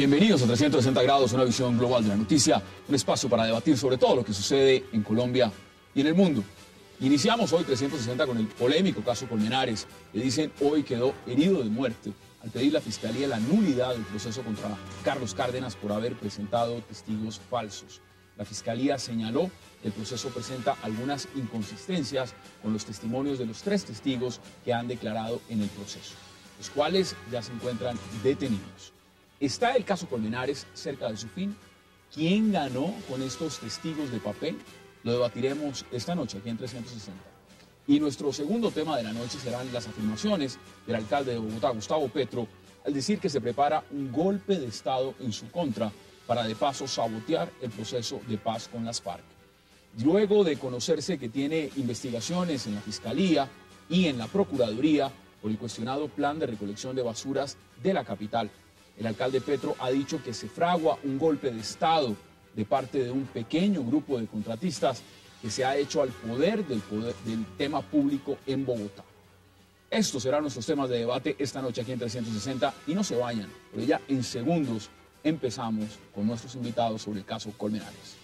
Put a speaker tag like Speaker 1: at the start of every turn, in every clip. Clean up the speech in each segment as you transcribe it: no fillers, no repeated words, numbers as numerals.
Speaker 1: Bienvenidos a 360 grados, una visión global de la noticia, un espacio para debatir sobre todo lo que sucede en Colombia y en el mundo. Iniciamos hoy 360 con el polémico caso Colmenares, que dicen hoy quedó herido de muerte al pedir la Fiscalía la nulidad del proceso contra Carlos Cárdenas por haber presentado testigos falsos. La Fiscalía señaló que el proceso presenta algunas inconsistencias con los testimonios de los 3 testigos que han declarado en el proceso, los cuales ya se encuentran detenidos. ¿Está el caso Colmenares cerca de su fin? ¿Quién ganó con estos testigos de papel? Lo debatiremos esta noche aquí en 360. Y nuestro segundo tema de la noche serán las afirmaciones del alcalde de Bogotá, Gustavo Petro, al decir que se prepara un golpe de Estado en su contra para de paso sabotear el proceso de paz con las FARC. Luego de conocerse que tiene investigaciones en la Fiscalía y en la Procuraduría por el cuestionado plan de recolección de basuras de la capital, el alcalde Petro ha dicho que se fragua un golpe de Estado de parte de un pequeño grupo de contratistas que se ha hecho al poder del tema público en Bogotá. Estos serán nuestros temas de debate esta noche aquí en 360 y no se vayan, porque ya en segundos empezamos con nuestros invitados sobre el caso Colmenares.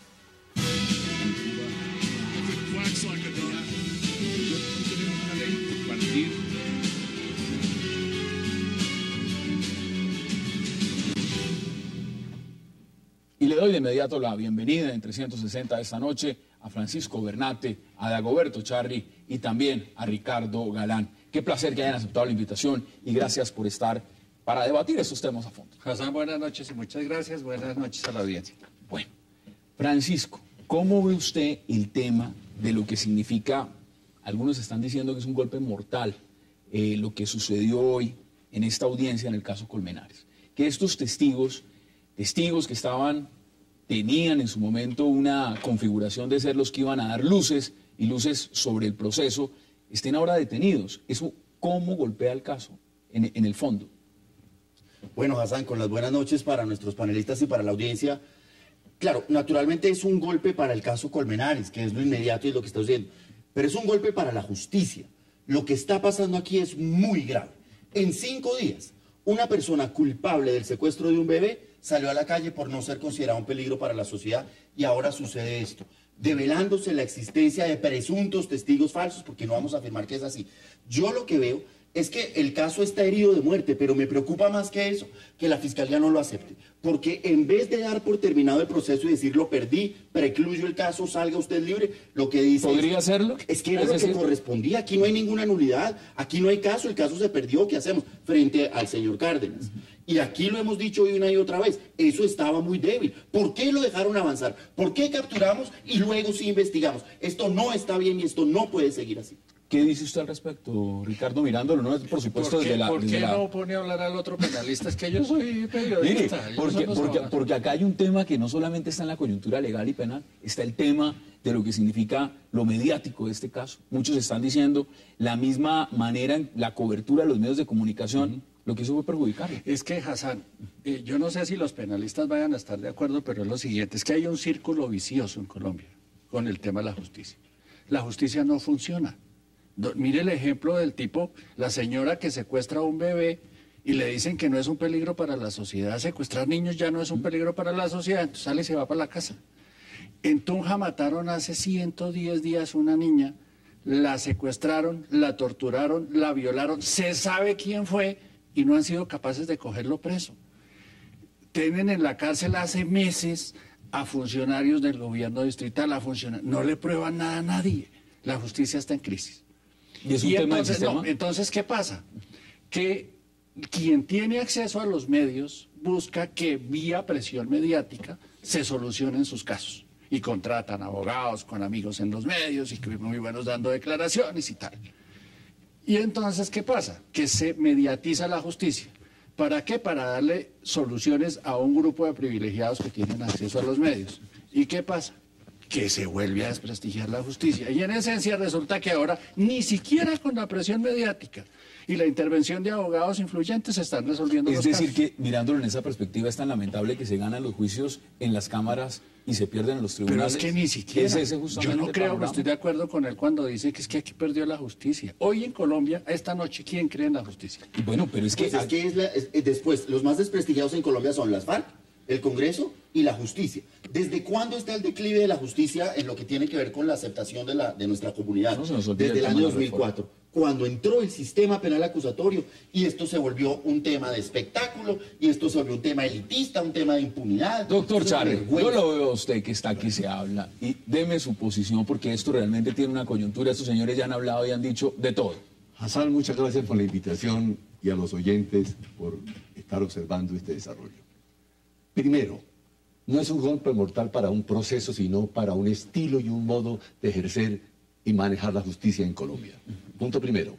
Speaker 1: Y le doy de inmediato la bienvenida en 360 esta noche a Francisco Bernate, a Dagoberto Charri y también a Ricardo Galán. Qué placer que hayan aceptado la invitación y gracias por estar para debatir estos temas a fondo.
Speaker 2: Hassan, buenas noches y muchas gracias. Buenas noches a la audiencia.
Speaker 1: Bueno, Francisco, ¿cómo ve usted el tema de lo que significa, algunos están diciendo que es un golpe mortal, lo que sucedió hoy en esta audiencia en el caso Colmenares? Que estos testigos que tenían en su momento una configuración de ser los que iban a dar luces y luces sobre el proceso, estén ahora detenidos. ¿Eso cómo golpea el caso en el fondo?
Speaker 3: Bueno, Hassan, con las buenas noches para nuestros panelistas y para la audiencia. Claro, naturalmente es un golpe para el caso Colmenares, que es lo inmediato y lo que está sucediendo, pero es un golpe para la justicia. Lo que está pasando aquí es muy grave. En 5 días, una persona culpable del secuestro de un bebé salió a la calle por no ser considerado un peligro para la sociedad y ahora sucede esto, develándose la existencia de presuntos testigos falsos, porque no vamos a afirmar que es así. Yo lo que veo es que el caso está herido de muerte, pero me preocupa más que eso, que la Fiscalía no lo acepte. Porque en vez de dar por terminado el proceso y decir lo perdí, precluyo el caso, salga usted libre, lo que dice...
Speaker 1: ¿Podría hacerlo?
Speaker 3: Es que era lo que correspondía, aquí no hay ninguna nulidad, aquí no hay caso, el caso se perdió, ¿qué hacemos? Frente al señor Cárdenas. Y aquí lo hemos dicho una y otra vez, eso estaba muy débil. ¿Por qué lo dejaron avanzar? ¿Por qué capturamos y luego sí investigamos? Esto no está bien y esto no puede seguir así.
Speaker 1: ¿Qué dice usted al respecto, Ricardo, mirándolo? No, por supuesto,
Speaker 2: ¿Por qué no pone a hablar al otro penalista? Es que yo soy periodista.
Speaker 1: Mire, porque acá hay un tema que no solamente está en la coyuntura legal y penal, está el tema de lo que significa lo mediático de este caso. Muchos están diciendo la misma manera en la cobertura de los medios de comunicación, lo que eso fue perjudicarle.
Speaker 2: Es que, Hassan, yo no sé si los penalistas vayan a estar de acuerdo, pero es lo siguiente, es que hay un círculo vicioso en Colombia con el tema de la justicia. La justicia no funciona. Mire el ejemplo del tipo, la señora que secuestra a un bebé y le dicen que no es un peligro para la sociedad. Secuestrar niños ya no es un peligro para la sociedad, entonces sale y se va para la casa. En Tunja mataron hace 110 días una niña, la secuestraron, la torturaron, la violaron, se sabe quién fue y no han sido capaces de cogerlo preso. Tienen en la cárcel hace meses a funcionarios del gobierno distrital, no le prueban nada a nadie. La justicia está en crisis.
Speaker 1: ¿Y es un tema del sistema?
Speaker 2: Entonces, ¿qué pasa? Que quien tiene acceso a los medios busca que vía presión mediática se solucionen sus casos. Y contratan abogados con amigos en los medios y que muy buenos dando declaraciones y tal. Y entonces, ¿qué pasa? Que se mediatiza la justicia. ¿Para qué? Para darle soluciones a un grupo de privilegiados que tienen acceso a los medios. ¿Y qué pasa? Que se vuelve a desprestigiar la justicia. Y en esencia resulta que ahora, ni siquiera con la presión mediática, y la intervención de abogados influyentes están resolviendo los casos.
Speaker 1: Es decir, que mirándolo en esa perspectiva es tan lamentable que se ganan los juicios en las cámaras y se pierden en los tribunales.
Speaker 2: Pero es que ni siquiera.
Speaker 1: ¿Es ese justamente
Speaker 2: yo no creo,
Speaker 1: panorama?
Speaker 2: estoy de acuerdo con él cuando dice que es que aquí perdió la justicia. Hoy en Colombia, esta noche, ¿quién cree en la justicia?
Speaker 1: Y bueno, pero es que...
Speaker 3: Pues después, los más desprestigiados en Colombia son las FARC, el Congreso y la justicia. ¿Desde cuándo está el declive de la justicia en lo que tiene que ver con la aceptación de nuestra comunidad?
Speaker 1: No se nos olvide
Speaker 3: Desde el
Speaker 1: el tema
Speaker 3: año
Speaker 1: de la reforma.
Speaker 3: 2004, cuando entró el sistema penal acusatorio y esto se volvió un tema de espectáculo y esto se volvió un tema elitista, un tema de impunidad.
Speaker 1: Doctor
Speaker 3: Es una
Speaker 1: Charri,
Speaker 3: vergüenza.
Speaker 1: yo lo veo a usted que está aquí, se habla, y deme su posición porque esto realmente tiene una coyuntura. Estos señores ya han hablado y han dicho de todo.
Speaker 4: Hassan, muchas gracias por la invitación y a los oyentes por estar observando este desarrollo. Primero, no es un golpe mortal para un proceso, sino para un estilo y un modo de ejercer y manejar la justicia en Colombia. Punto primero.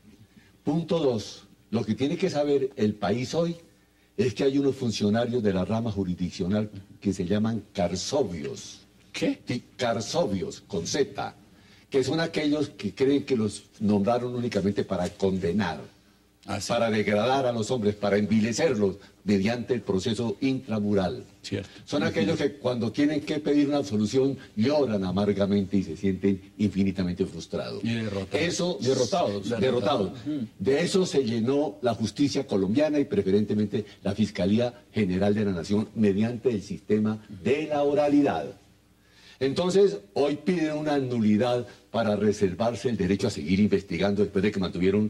Speaker 4: Punto dos, lo que tiene que saber el país hoy es que hay unos funcionarios de la rama jurisdiccional que se llaman carsobios.
Speaker 2: ¿Qué?
Speaker 4: Sí, carsobios, con Z, que son aquellos que creen que los nombraron únicamente para condenar, para degradar a los hombres, para envilecerlos mediante el proceso intramural.
Speaker 2: Cierto.
Speaker 4: Son aquellos que cuando tienen que pedir una absolución lloran amargamente y se sienten infinitamente frustrados.
Speaker 2: Y derrotados.
Speaker 4: Eso,
Speaker 1: Derrotados.
Speaker 4: De eso se llenó la justicia colombiana y preferentemente la Fiscalía General de la Nación mediante el sistema de la oralidad. Entonces, hoy piden una nulidad para reservarse el derecho a seguir investigando después de que mantuvieron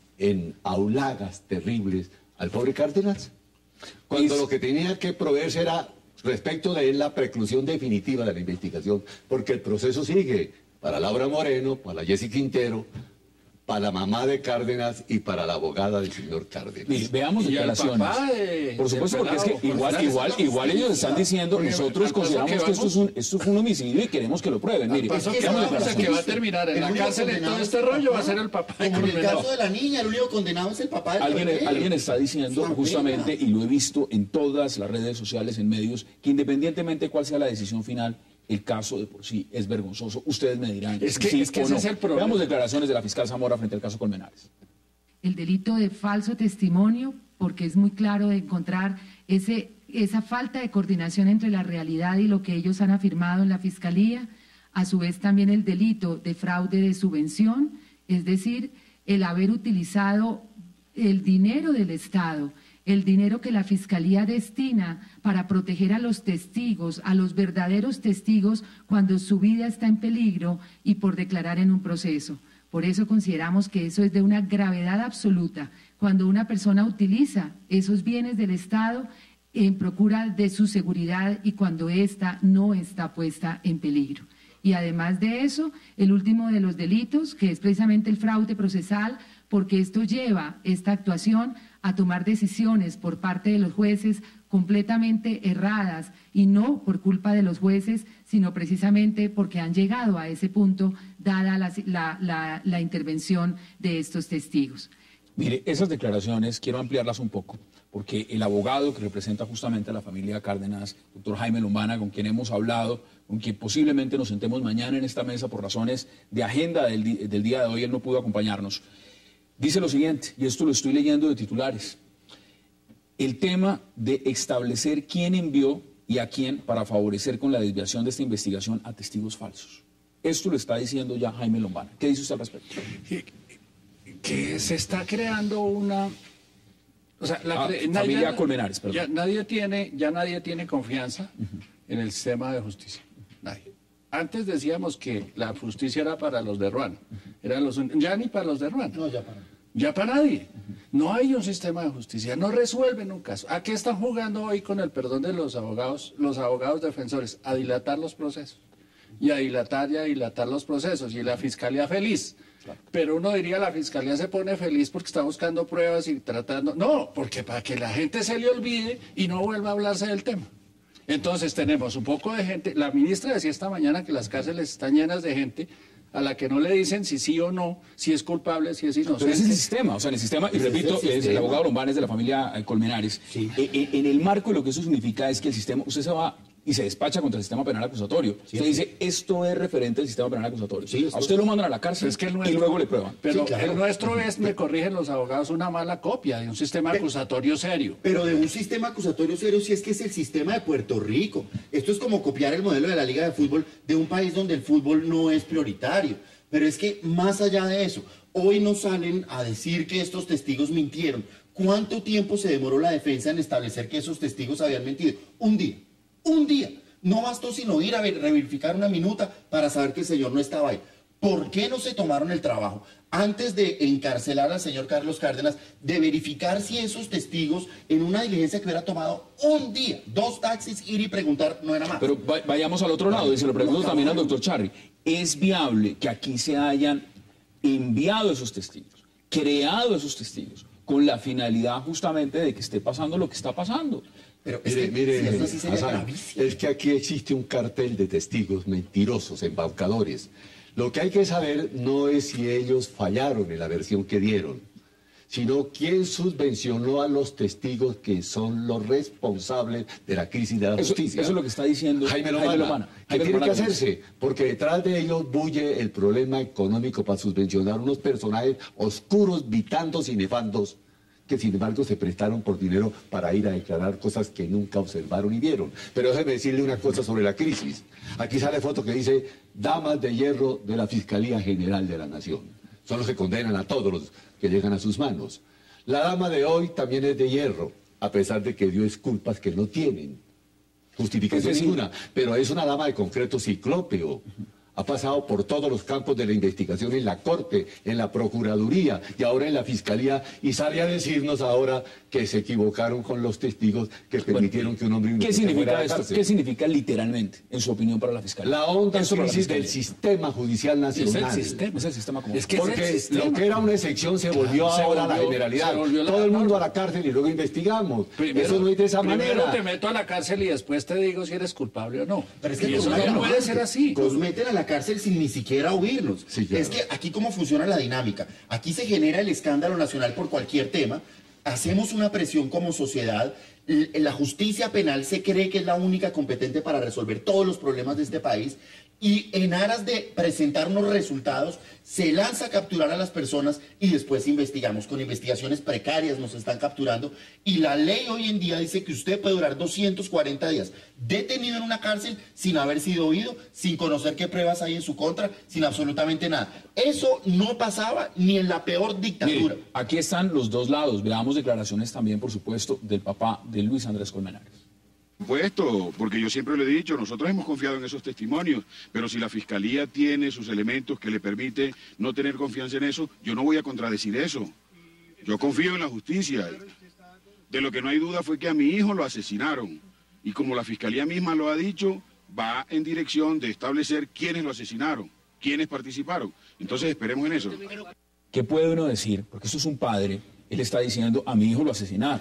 Speaker 4: en aulagas terribles al pobre Cárdenas, cuando lo que tenía que proveerse era respecto de él la preclusión definitiva de la investigación, porque el proceso sigue para Laura Moreno, para la Jessy Quintero, para la mamá de Cárdenas y para la abogada del señor Cárdenas.
Speaker 1: Mire, veamos
Speaker 2: Y al
Speaker 1: declaraciones.
Speaker 2: papá de-
Speaker 1: Por supuesto,
Speaker 2: del
Speaker 1: porque es que
Speaker 2: pelado,
Speaker 1: igual ellos están diciendo,
Speaker 2: Porque
Speaker 1: nosotros
Speaker 2: al paso
Speaker 1: consideramos
Speaker 2: que
Speaker 1: que esto
Speaker 2: vamos-
Speaker 1: es un homicidio y queremos que lo prueben. Mire,
Speaker 2: Paso
Speaker 3: que
Speaker 2: que
Speaker 3: vamos,
Speaker 2: vamos, el
Speaker 3: declaraciones.
Speaker 2: que va a terminar en
Speaker 3: El
Speaker 2: la
Speaker 3: único
Speaker 2: cárcel en
Speaker 3: condenado
Speaker 2: todo
Speaker 3: es
Speaker 2: este
Speaker 3: el
Speaker 2: rollo va a
Speaker 3: papá.
Speaker 2: ser el papá.
Speaker 3: Como en el
Speaker 2: condenado.
Speaker 3: caso de la niña, el único condenado es el papá del coronel.
Speaker 1: Alguien está diciendo
Speaker 3: Es una
Speaker 1: justamente,
Speaker 3: pena.
Speaker 1: y lo he visto en todas las redes sociales, en medios, que independientemente de cuál sea la decisión final, el caso de por sí es vergonzoso. Ustedes me dirán
Speaker 2: Es que
Speaker 1: sí
Speaker 2: ese
Speaker 1: o no.
Speaker 2: es el problema.
Speaker 1: Veamos declaraciones de la fiscal Zamora frente al caso Colmenares.
Speaker 5: El delito de falso testimonio, porque es muy claro de encontrar esa falta de coordinación entre la realidad y lo que ellos han afirmado en la Fiscalía. A su vez también el delito de fraude de subvención, es decir, el haber utilizado el dinero del Estado, el dinero que la Fiscalía destina para proteger a los testigos, a los verdaderos testigos, cuando su vida está en peligro y por declarar en un proceso. Por eso consideramos que eso es de una gravedad absoluta. Cuando una persona utiliza esos bienes del Estado en procura de su seguridad y cuando ésta no está puesta en peligro. Y además de eso, el último de los delitos, que es precisamente el fraude procesal, porque esto lleva esta actuación a tomar decisiones por parte de los jueces completamente erradas y no por culpa de los jueces, sino precisamente porque han llegado a ese punto dada la intervención de estos testigos.
Speaker 1: Mire, esas declaraciones quiero ampliarlas un poco, porque el abogado que representa justamente a la familia Cárdenas, doctor Jaime Lombana, con quien hemos hablado, con quien posiblemente nos sentemos mañana en esta mesa por razones de agenda del día de hoy, él no pudo acompañarnos, dice lo siguiente, y esto lo estoy leyendo de titulares: el tema de establecer quién envió y a quién para favorecer con la desviación de esta investigación a testigos falsos. Esto lo está diciendo ya Jaime Lombana. ¿Qué dice usted al respecto?
Speaker 2: Que se está creando una... O sea,
Speaker 1: familia Colmenares, perdón.
Speaker 2: Ya nadie tiene confianza en el sistema de justicia. Nadie. Antes decíamos que la justicia era para los de Ruan. Ya ni para los de Ruan.
Speaker 3: No, ya para.
Speaker 2: Ya para nadie. No hay un sistema de justicia, no resuelven un caso. ¿A qué están jugando hoy, con el perdón de los abogados defensores? A dilatar los procesos. Y a dilatar los procesos. Y la fiscalía feliz. Pero uno diría, la fiscalía se pone feliz porque está buscando pruebas y tratando... No, porque para que la gente se le olvide y no vuelva a hablarse del tema. Entonces tenemos un poco de gente... La ministra decía esta mañana que las cárceles están llenas de gente a la que no le dicen si sí o no, si es culpable, si es inocente.
Speaker 1: Pero ese es el sistema, o sea, en el sistema, y repito, es el abogado Lombana es de la familia Colmenares.
Speaker 3: Sí.
Speaker 1: En el marco de lo que eso significa es que el sistema, usted se va y se despacha contra el sistema penal acusatorio.
Speaker 3: Sí,
Speaker 1: usted dice, esto es referente al sistema penal acusatorio.
Speaker 3: Sí,
Speaker 1: a usted lo mandan a la cárcel
Speaker 2: Es que el
Speaker 1: y
Speaker 2: nuestro-
Speaker 1: luego le prueban.
Speaker 2: Pero
Speaker 3: Sí, claro.
Speaker 2: el nuestro es, me corrigen los abogados, una mala copia de un sistema acusatorio serio.
Speaker 3: Pero de un sistema acusatorio serio, si es que es el sistema de Puerto Rico. Esto es como copiar el modelo de la Liga de Fútbol de un país donde el fútbol no es prioritario. Pero es que más allá de eso, hoy nos salen a decir que estos testigos mintieron. ¿Cuánto tiempo se demoró la defensa en establecer que esos testigos habían mentido? Un día. Un día. No bastó sino ir a verificar una minuta para saber que el señor no estaba ahí. ¿Por qué no se tomaron el trabajo, antes de encarcelar al señor Carlos Cárdenas, de verificar si esos testigos, en una diligencia que hubiera tomado un día, 2 taxis, ir y preguntar, no era más?
Speaker 1: Pero vayamos al otro lado, y se lo pregunto también al doctor Charri. ¿Es viable que aquí se hayan enviado esos testigos, creado esos testigos, con la finalidad justamente de que esté pasando lo que está pasando?
Speaker 3: Pero es que,
Speaker 4: Mire,
Speaker 3: si esto sí sería
Speaker 4: Hassan,
Speaker 3: gravísimo.
Speaker 4: es que aquí existe un cartel de testigos mentirosos, embaucadores. Lo que hay que saber no es si ellos fallaron en la versión que dieron, sino quién subvencionó a los testigos que son los responsables de la crisis de la justicia.
Speaker 1: Eso es lo que está diciendo
Speaker 4: Jaime Lomana, que tiene que hacerse, porque detrás de ellos bulle el problema económico para subvencionar unos personajes oscuros, vitandos y nefandos, que sin embargo se prestaron por dinero para ir a declarar cosas que nunca observaron y vieron. Pero déjeme decirle una cosa sobre la crisis. Aquí sale foto que dice damas de hierro de la Fiscalía General de la Nación. Son los que condenan a todos los que llegan a sus manos. La dama de hoy también es de hierro, a pesar de que dio disculpas que no tienen justificación
Speaker 1: Es decir,
Speaker 4: ninguna, pero es una dama de concreto ciclópeo. Ha pasado por todos los campos de la investigación en la Corte, en la Procuraduría y ahora en la Fiscalía, y sale a decirnos ahora que se equivocaron con los testigos que permitieron que un hombre
Speaker 1: ¿Qué
Speaker 4: inocente fuera
Speaker 1: significa
Speaker 4: a la
Speaker 1: esto?
Speaker 4: cárcel.
Speaker 1: ¿Qué significa literalmente, en su opinión, para la Fiscalía?
Speaker 4: La honda
Speaker 1: Eso para la
Speaker 4: crisis del
Speaker 1: Fiscalía.
Speaker 4: sistema judicial nacional.
Speaker 1: Es el sistema como...
Speaker 2: Es que es el
Speaker 4: Porque
Speaker 2: sistema.
Speaker 4: lo que era una excepción se volvió
Speaker 2: Se
Speaker 4: ahora la
Speaker 2: volvió-
Speaker 4: generalidad.
Speaker 2: se volvió la
Speaker 4: Todo el mundo
Speaker 2: norma.
Speaker 4: a la cárcel y luego investigamos.
Speaker 2: Primero-
Speaker 4: Eso no es de esa
Speaker 2: primero
Speaker 4: manera.
Speaker 2: te meto a la cárcel y después te digo si eres culpable o no.
Speaker 3: Pero es que
Speaker 2: Y eso
Speaker 3: nos
Speaker 2: no puede ser así.
Speaker 3: Nos meten a la cárcel sin ni siquiera oírnos.
Speaker 4: Sí, claro.
Speaker 3: Es que aquí cómo funciona la dinámica. Aquí se genera el escándalo nacional por cualquier tema. Hacemos una presión como sociedad. La justicia penal se cree que es la única competente para resolver todos los problemas de este país. Y en aras de presentar unos resultados, se lanza a capturar a las personas y después investigamos. Con investigaciones precarias nos están capturando. Y la ley hoy en día dice que usted puede durar 240 días detenido en una cárcel sin haber sido oído, sin conocer qué pruebas hay en su contra, sin absolutamente nada. Eso no pasaba ni en la peor dictadura.
Speaker 1: Mire, aquí están los dos lados. Veamos declaraciones también, por supuesto, del papá de Luis Andrés Colmenares.
Speaker 6: Supuesto, porque yo siempre lo he dicho, nosotros hemos confiado en esos testimonios, pero si la Fiscalía tiene sus elementos que le permite no tener confianza en eso, yo no voy a contradecir eso. Yo confío en la justicia. De lo que no hay duda fue que a mi hijo lo asesinaron. Y como la Fiscalía misma lo ha dicho, va en dirección de establecer quiénes lo asesinaron, quiénes participaron. Entonces esperemos en eso.
Speaker 1: ¿Qué puede uno decir? Porque esto es un padre, él está diciendo, a mi hijo lo asesinaron.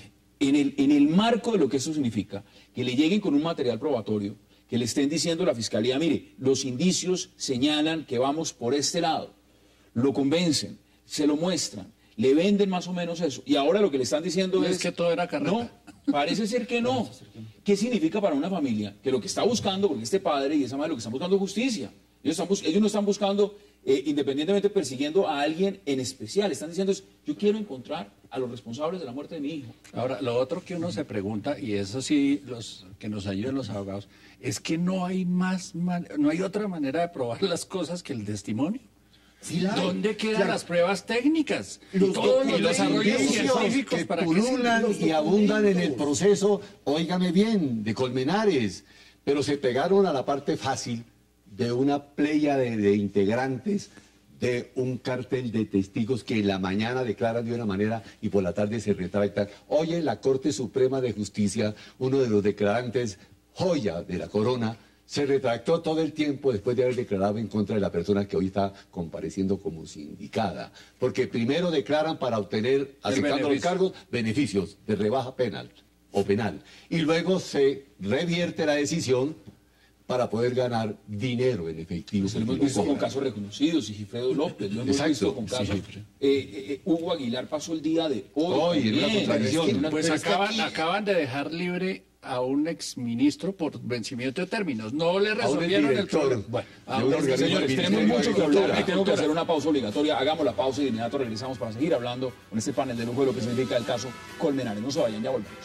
Speaker 1: En el marco de lo que eso significa, que le lleguen con un material probatorio, que le estén diciendo a la Fiscalía, mire, los indicios señalan que vamos por este lado, lo convencen, se lo muestran, le venden más o menos eso, y ahora lo que le están diciendo
Speaker 2: Es
Speaker 1: es...
Speaker 2: que todo era carreta.
Speaker 1: No, parece ser que no. ¿Qué significa para una familia? Que lo que está buscando, porque este padre y esa madre lo que están buscando es justicia. Ellos no están buscando, independientemente persiguiendo a alguien en especial, están diciendo, yo quiero encontrar a los responsables de la muerte de mi hijo.
Speaker 2: Ahora, lo otro que uno se pregunta, y eso sí, los que nos ayuden los abogados, es que no hay no hay otra manera de probar las cosas que el testimonio.
Speaker 3: Sí la hay.
Speaker 2: ¿Dónde quedan
Speaker 3: Claro.
Speaker 2: las pruebas técnicas?
Speaker 3: Los
Speaker 2: Todos los
Speaker 3: documentos
Speaker 2: desarrollos
Speaker 4: Indicios
Speaker 2: científicos
Speaker 4: que
Speaker 2: para
Speaker 4: pululan
Speaker 3: los
Speaker 4: y abundan en el
Speaker 3: documentos.
Speaker 4: proceso, óigame bien, de Colmenares, pero se pegaron a la parte fácil de una playa de integrantes de un cartel de testigos que en la mañana declaran de una manera y por la tarde se retractan. Hoy en la Corte Suprema de Justicia, uno de los declarantes, joya de la corona, se retractó todo el tiempo después de haber declarado en contra de la persona que hoy está compareciendo como sindicada. Porque primero declaran para obtener, aceptando los
Speaker 2: beneficio.
Speaker 4: cargos, beneficios de rebaja penal o penal. Y luego se revierte la decisión para poder ganar dinero en efectivo.
Speaker 1: Lo hemos visto con casos reconocidos, Sigifredo López, lo hemos
Speaker 4: Exacto,
Speaker 1: visto con casos. Hugo Aguilar pasó el día de hoy.
Speaker 4: Hoy, en una
Speaker 1: también,
Speaker 4: contradicción.
Speaker 1: en una-
Speaker 2: Pues
Speaker 3: Pero es que
Speaker 2: acaban,
Speaker 3: aquí-
Speaker 2: acaban de dejar libre a un exministro por vencimiento de términos. No le resolvieron el problema. Bueno,
Speaker 1: señores, tenemos mucho que hablar y tengo que hacer una pausa obligatoria. Hagamos la pausa y de inmediato regresamos para seguir hablando con este panel de lujo de lo que significa el caso Colmenares. No se vayan, ya volvemos.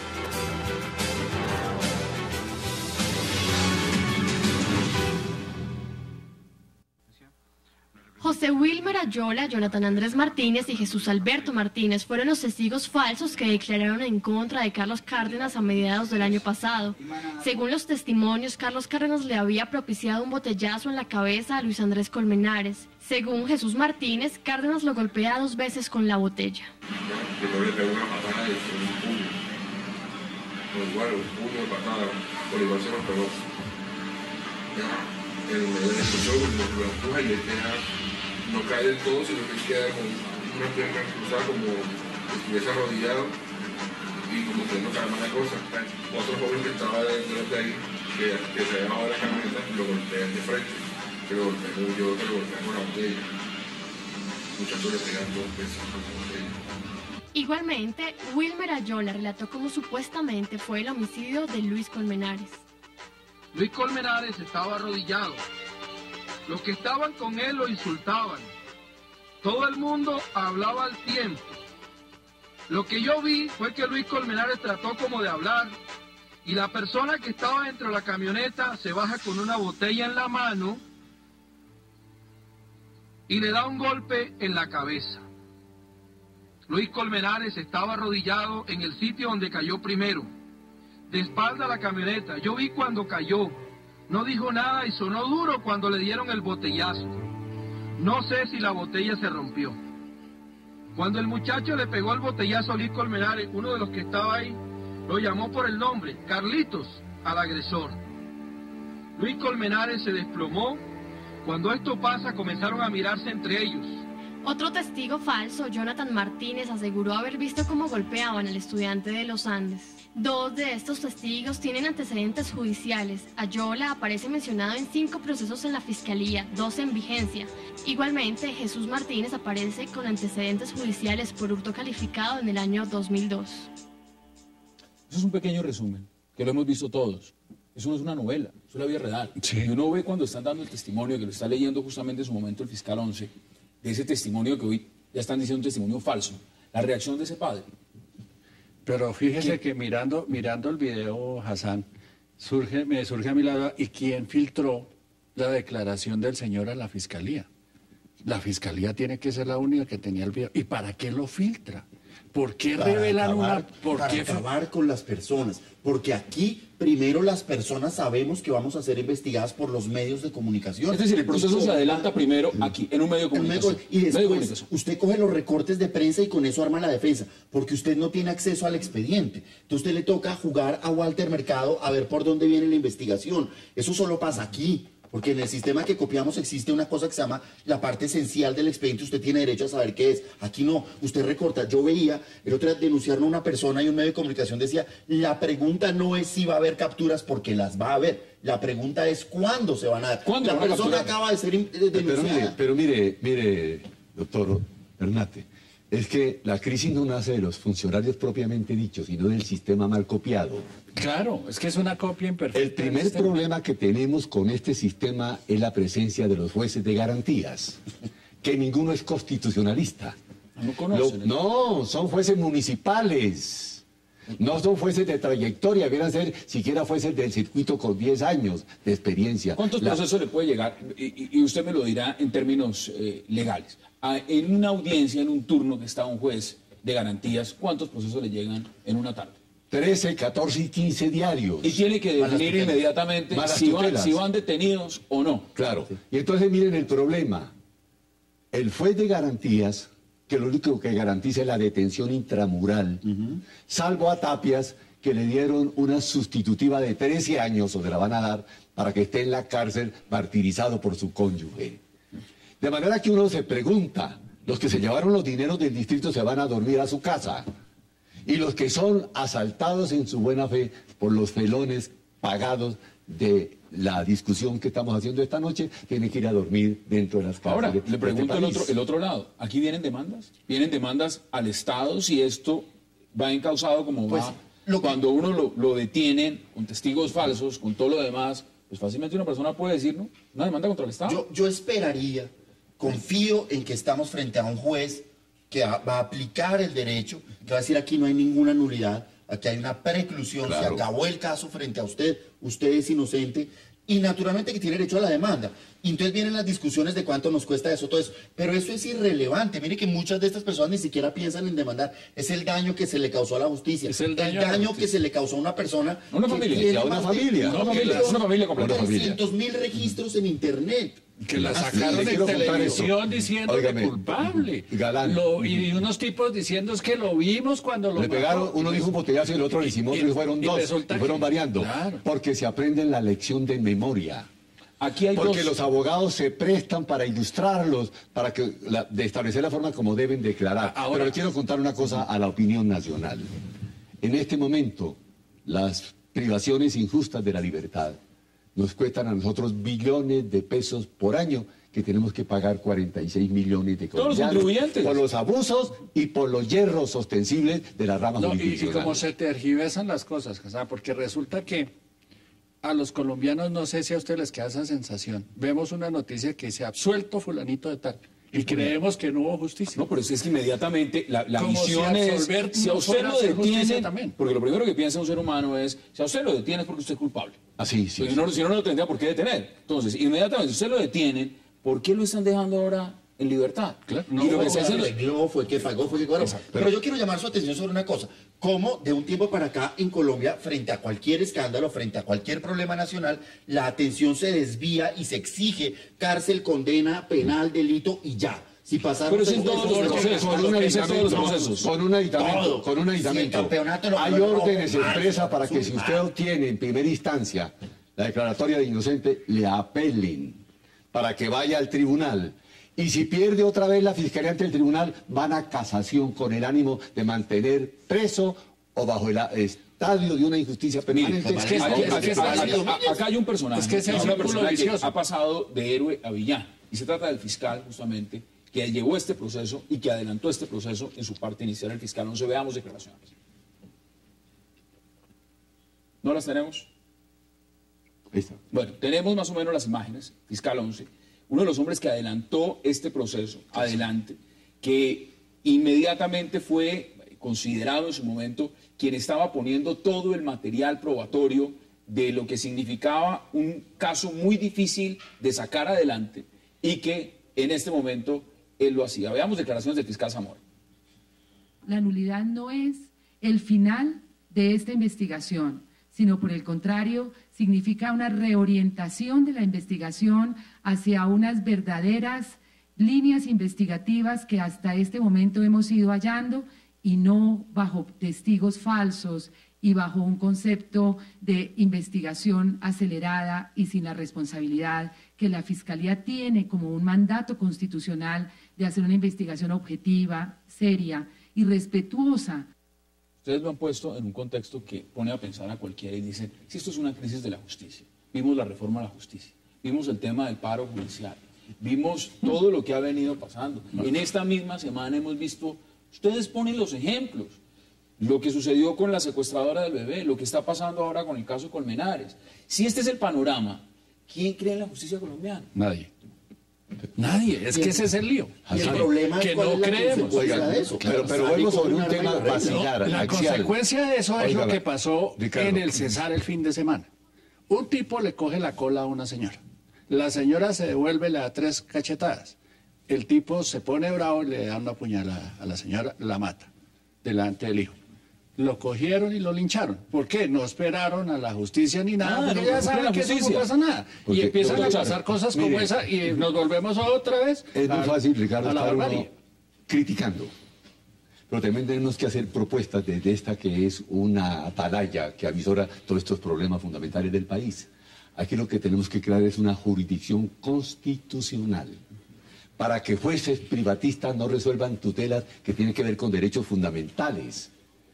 Speaker 7: José Wilmer Ayola, Jonathan Andrés Martínez y Jesús Alberto Martínez fueron los testigos falsos que declararon en contra de Carlos Cárdenas a mediados del año pasado. Según los testimonios, Carlos Cárdenas le había propiciado un botellazo en la cabeza a Luis Andrés Colmenares. Según Jesús Martínez, Cárdenas lo golpea 2 veces con la botella.
Speaker 8: Yo le pegó una patada y un puño. Por igual, un puño de patada, por igual se lo pegó. Él escuchó, lo empuja y él no cae del todo, sino que queda con una pierna cruzada como si estuviese arrodillado y como que no cae más la cosa. Otro joven que estaba delante de ahí, que se había bajado de la camioneta, lo golpea de frente, que lo golpea como yo, que lo golpea con la botella. Muchachos le pegan 2 veces con la botella.
Speaker 7: Igualmente, Wilmer Ayola relató cómo supuestamente fue el homicidio de Luis Colmenares.
Speaker 9: Luis Colmenares estaba arrodillado. Los que estaban con él lo insultaban. Todo el mundo hablaba al tiempo. Lo que yo vi fue que Luis Colmenares trató como de hablar y la persona que estaba dentro de la camioneta se baja con una botella en la mano y le da un golpe en la cabeza. Luis Colmenares estaba arrodillado en el sitio donde cayó primero, de espalda a la camioneta. Yo vi cuando cayó. No dijo nada y sonó duro cuando le dieron el botellazo. No sé si la botella se rompió. Cuando el muchacho le pegó el botellazo a Luis Colmenares, uno de los que estaba ahí lo llamó por el nombre, Carlitos, al agresor. Luis Colmenares se desplomó. Cuando esto pasa, comenzaron a mirarse entre ellos.
Speaker 7: Otro testigo falso, Jonathan Martínez, aseguró haber visto cómo golpeaban al estudiante de los Andes. 2 de estos testigos tienen antecedentes judiciales. Ayola aparece mencionado en 5 procesos en la Fiscalía, 2 en vigencia. Igualmente, Jesús Martínez aparece con antecedentes judiciales por hurto calificado en el año 2002.
Speaker 1: Eso es un pequeño resumen, que lo hemos visto todos. Eso no es una novela, eso es la vida real. Sí. Y uno ve cuando están dando el testimonio, que lo está leyendo justamente en su momento el fiscal 11, de ese testimonio que hoy ya están diciendo un testimonio falso, la reacción de ese padre.
Speaker 2: Pero fíjese que mirando el video, Hassan, me surge a mi lado, ¿y quién filtró la declaración del señor a la fiscalía? La fiscalía tiene que ser la única que tenía el video. ¿Y para qué lo filtra? ¿Por qué revelan
Speaker 3: para acabar con las personas? Porque aquí, primero, las personas sabemos que vamos a ser investigadas por los medios de comunicación.
Speaker 1: Es decir, el proceso se adelanta primero aquí, en un medio de comunicación.
Speaker 3: Y después, usted coge los recortes de prensa y con eso arma la defensa, porque usted no tiene acceso al expediente. Entonces, usted le toca jugar a Walter Mercado a ver por dónde viene la investigación. Eso solo pasa aquí. Porque en el sistema que copiamos existe una cosa que se llama la parte esencial del expediente. Usted tiene derecho a saber qué es. Aquí no. Usted recorta. Yo veía, el otro día denunciaron a una persona y un medio de comunicación decía, la pregunta no es si va a haber capturas, porque las va a haber. La pregunta es cuándo se van a dar.
Speaker 1: ¿Cuándo
Speaker 3: la persona acaba de ser denunciada.
Speaker 4: Pero mire, doctor Bernate, es que la crisis no nace de los funcionarios propiamente dichos, sino del sistema mal copiado.
Speaker 2: Claro, es que es una copia imperfecta.
Speaker 4: El primer problema que tenemos con este sistema es la presencia de los jueces de garantías, que ninguno es constitucionalista.
Speaker 1: No conocen.
Speaker 4: No, son jueces municipales. No son jueces de trayectoria, deberían ser siquiera jueces del circuito con 10 años de experiencia.
Speaker 1: ¿Cuántos procesos le puede llegar? Y usted me lo dirá en términos legales. En una audiencia, en un turno que está un juez de garantías, ¿cuántos procesos le llegan en una tarde?
Speaker 4: 13, 14 y 15 diarios.
Speaker 1: Y tiene que definir inmediatamente si van detenidos o no.
Speaker 4: Claro. Y entonces miren el problema. El juez de garantías, que lo único que garantiza es la detención intramural, salvo a Tapias, que le dieron una sustitutiva de 13 años, o se la van a dar, para que esté en la cárcel martirizado por su cónyuge. De manera que uno se pregunta, los que se llevaron los dineros del distrito se van a dormir a su casa, y los que son asaltados en su buena fe por los felones pagados de la discusión que estamos haciendo esta noche, tienen que ir a dormir dentro de las cárceles.
Speaker 1: Ahora, le pregunto el otro lado. ¿Aquí vienen demandas? ¿Vienen demandas al Estado si esto va encauzado como va Cuando uno lo detienen con testigos falsos, con todo lo demás, pues fácilmente una persona puede decir, ¿no? Una demanda contra el Estado.
Speaker 3: Yo esperaría, confío en que estamos frente a un juez que va a aplicar el derecho, que va a decir aquí no hay ninguna nulidad, aquí hay una preclusión, se acabó el caso frente a usted, usted es inocente, y naturalmente que tiene derecho a la demanda. Y entonces vienen las discusiones de cuánto nos cuesta eso, todo eso. Pero eso es irrelevante. Mire que muchas de estas personas ni siquiera piensan en demandar. Es el daño que se le causó a la justicia.
Speaker 2: Es el daño
Speaker 3: que se le causó a una persona.
Speaker 1: Una familia.
Speaker 4: Una familia.
Speaker 1: Una familia completa.
Speaker 3: 300.000 registros en Internet.
Speaker 2: Que la sacaron en televisión diciendo culpable.
Speaker 4: Galán.
Speaker 2: Y unos tipos diciendo es que lo vimos cuando lo
Speaker 4: le pegaron, uno dijo un botellazo y el otro le hicimos otro y fueron dos. Y fueron variando.
Speaker 2: Claro.
Speaker 4: Porque se aprenden la lección de memoria.
Speaker 1: Aquí hay
Speaker 4: porque los abogados se prestan para ilustrarlos, para que de establecer la forma como deben declarar.
Speaker 2: Ahora,
Speaker 4: pero le quiero contar una cosa a la opinión nacional. En este momento, las privaciones injustas de la libertad nos cuestan a nosotros billones de pesos por año, que tenemos que pagar 46 millones de colombianos.
Speaker 1: Todos los contribuyentes.
Speaker 4: Por los abusos y por los hierros ostensibles de la rama jurisdiccional.
Speaker 2: Y como se tergiversan las cosas, porque resulta que a los colombianos, no sé si a ustedes les queda esa sensación, vemos una noticia que dice absuelto fulanito de tal, y creemos que no hubo justicia.
Speaker 1: No, pero es que inmediatamente la visión
Speaker 2: si a usted lo
Speaker 1: detienen, porque lo primero que piensa un ser humano es, si a usted lo detienen es porque usted es culpable.
Speaker 4: Así, sí.
Speaker 1: Si no lo tendría por qué detener. Entonces, inmediatamente, si usted lo detienen, ¿por qué lo están dejando ahora en libertad?
Speaker 2: Claro.
Speaker 3: Y lo que se arregló, fue que pagó, fue que cobró. Pero yo quiero llamar su atención sobre una cosa. Cómo de un tiempo para acá en Colombia, frente a cualquier escándalo, frente a cualquier problema nacional, la atención se desvía y se exige cárcel, condena, penal, delito y ya. Si pasaron
Speaker 1: pero sin todos los procesos,
Speaker 4: con un aditamento. Hay órdenes expresas para que si usted obtiene en primera instancia la declaratoria de inocente, le apelen para que vaya al tribunal. Y si pierde otra vez la fiscalía ante el tribunal, van a casación con el ánimo de mantener preso o bajo el estadio de una injusticia permanente.
Speaker 1: Acá hay un personaje,
Speaker 2: que
Speaker 1: ha pasado de héroe a villano. Y se trata del fiscal, justamente, que llevó este proceso y que adelantó este proceso en su parte inicial, el fiscal 11. Veamos declaraciones. ¿No las tenemos?
Speaker 4: Ahí está.
Speaker 1: Bueno, tenemos más o menos las imágenes, fiscal 11. Uno de los hombres que adelantó este proceso, que inmediatamente fue considerado en su momento quien estaba poniendo todo el material probatorio de lo que significaba un caso muy difícil de sacar adelante y que en este momento él lo hacía. Veamos declaraciones del fiscal Zamora.
Speaker 5: La nulidad no es el final de esta investigación, sino por el contrario, significa una reorientación de la investigación hacia unas verdaderas líneas investigativas que hasta este momento hemos ido hallando y no bajo testigos falsos y bajo un concepto de investigación acelerada y sin la responsabilidad que la Fiscalía tiene como un mandato constitucional de hacer una investigación objetiva, seria y respetuosa.
Speaker 1: Ustedes lo han puesto en un contexto que pone a pensar a cualquiera y dicen, si esto es una crisis de la justicia, vimos la reforma a la justicia, vimos el tema del paro judicial, vimos todo lo que ha venido pasando. En esta misma semana hemos visto, ustedes ponen los ejemplos, lo que sucedió con la secuestradora del bebé, lo que está pasando ahora con el caso Colmenares. Si este es el panorama, ¿quién cree en la justicia colombiana?
Speaker 2: Nadie, es que ese es el lío.
Speaker 3: Y el problema
Speaker 2: que
Speaker 3: es cuál
Speaker 2: no
Speaker 3: es la
Speaker 2: creemos.
Speaker 3: consecuencia de eso.
Speaker 4: Pero vuelvo sobre un tema vacilar,
Speaker 2: La consecuencia de eso es lo que pasó en el Cesar el fin de semana. Un tipo le coge la cola a una señora. La señora se devuelve, le da 3 cachetadas. El tipo se pone bravo y le da una puñalada a la señora, la mata delante del hijo. Lo cogieron y lo lincharon. ¿Por qué? No esperaron a la justicia ni nada, porque ya saben que eso no pasa nada. Y empiezan a pasar cosas como esa y nos volvemos otra vez
Speaker 4: es muy fácil, Ricardo,
Speaker 2: a la
Speaker 4: estar
Speaker 2: barbarie.
Speaker 4: Criticando. Pero también tenemos que hacer propuestas desde esta que es una atalaya que avisora todos estos problemas fundamentales del país. Aquí lo que tenemos que crear es una jurisdicción constitucional para que jueces privatistas no resuelvan tutelas que tienen que ver con derechos fundamentales.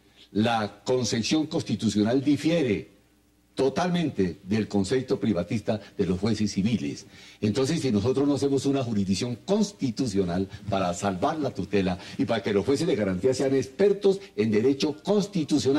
Speaker 4: La concepción constitucional difiere totalmente del concepto privatista de los jueces civiles. Entonces, si nosotros no hacemos una jurisdicción constitucional para salvar la tutela y para que los jueces de garantía sean expertos en derecho constitucional,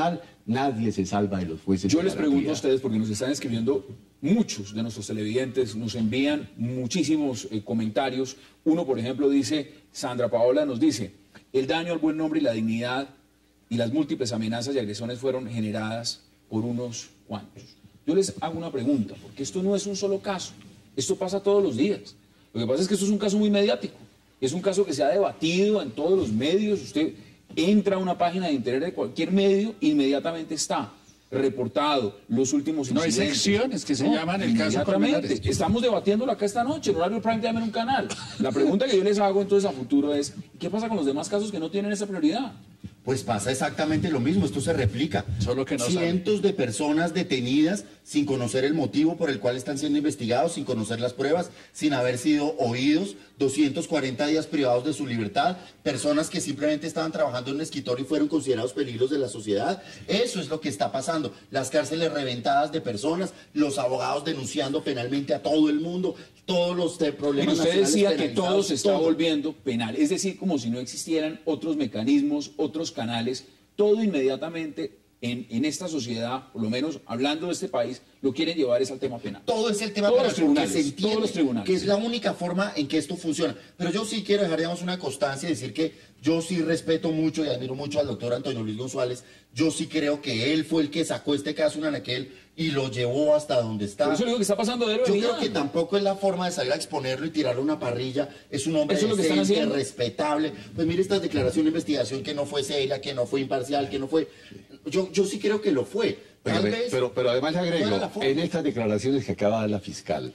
Speaker 4: Nadie se salva de los jueces.
Speaker 1: Yo les pregunto a ustedes, porque nos están escribiendo muchos de nuestros televidentes, nos envían muchísimos comentarios. Uno, por ejemplo, dice, Sandra Paola nos dice, el daño al buen nombre y la dignidad y las múltiples amenazas y agresiones fueron generadas por unos cuantos. Yo les hago una pregunta, porque esto no es un solo caso, esto pasa todos los días. Lo que pasa es que esto es un caso muy mediático, es un caso que se ha debatido en todos los medios. Usted entra a una página de internet de cualquier medio, inmediatamente está reportado los últimos incidentes.
Speaker 2: No hay secciones que se llaman el caso Colmenares.
Speaker 1: Estamos debatiéndolo acá esta noche, en horario prime time en un canal. La pregunta que yo les hago entonces a futuro es, ¿qué pasa con los demás casos que no tienen esa prioridad?
Speaker 3: Pues pasa exactamente lo mismo, esto se replica.
Speaker 2: Solo que no
Speaker 3: cientos de personas detenidas sin conocer el motivo por el cual están siendo investigados, sin conocer las pruebas, sin haber sido oídos, 240 días privados de su libertad, personas que simplemente estaban trabajando en un escritorio y fueron considerados peligros de la sociedad. Eso es lo que está pasando. Las cárceles reventadas de personas, los abogados denunciando penalmente a todo el mundo, todos los problemas.
Speaker 1: Usted decía que todo se está volviendo penal, es decir, como si no existieran otros mecanismos, otros canales, todo inmediatamente en esta sociedad, por lo menos hablando de este país, lo quieren llevar es al tema penal.
Speaker 3: Todo es el tema
Speaker 1: penal,
Speaker 3: que se entiende,
Speaker 1: todos los tribunales,
Speaker 3: que es la única forma en que esto funciona. Pero yo sí quiero dejar, digamos, una constancia y decir que yo sí respeto mucho y admiro mucho al doctor Antonio Luis González. Yo sí creo que él fue el que sacó este caso en Anaquel y lo llevó hasta donde está.
Speaker 1: Por eso digo que está pasando de héroe.
Speaker 3: Yo creo que tampoco es la forma de salir a exponerlo y tirarle una parrilla. Es un hombre decente, respetable. Pues mire esta declaración de investigación que no fue seria, que no fue imparcial, que no fue... Yo sí creo que lo fue.
Speaker 4: Pero además le agrego, en estas declaraciones que acaba de dar la fiscal,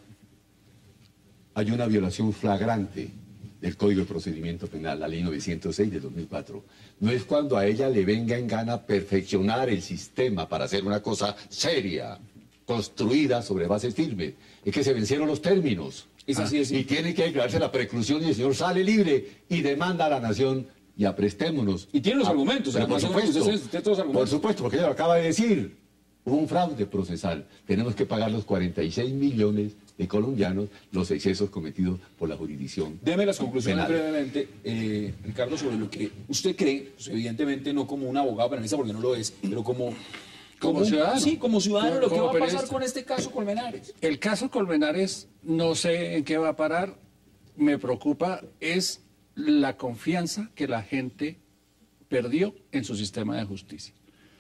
Speaker 4: hay una violación flagrante del Código de Procedimiento Penal, la Ley 906 de 2004. No es cuando a ella le venga en gana perfeccionar el sistema para hacer una cosa seria, construida sobre bases firmes. Es que se vencieron los términos.
Speaker 1: Es así,
Speaker 4: y tiene que declararse la preclusión y el señor sale libre y demanda a la nación y aprestémonos.
Speaker 1: Y tiene los argumentos.
Speaker 4: Por supuesto, porque ella lo acaba de decir. Hubo un fraude procesal. Tenemos que pagar los 46 millones de colombianos los excesos cometidos por la jurisdicción.
Speaker 1: Deme las conclusiones
Speaker 4: penal.
Speaker 1: brevemente, Ricardo, sobre lo que usted cree, pues evidentemente no como un abogado penalista, porque no lo es, pero como
Speaker 2: ciudadano.
Speaker 1: Sí, como ciudadano, lo que va a pasar
Speaker 2: periodista
Speaker 1: con este caso Colmenares.
Speaker 2: El caso Colmenares, no sé en qué va a parar, me preocupa, es la confianza que la gente perdió en su sistema de justicia.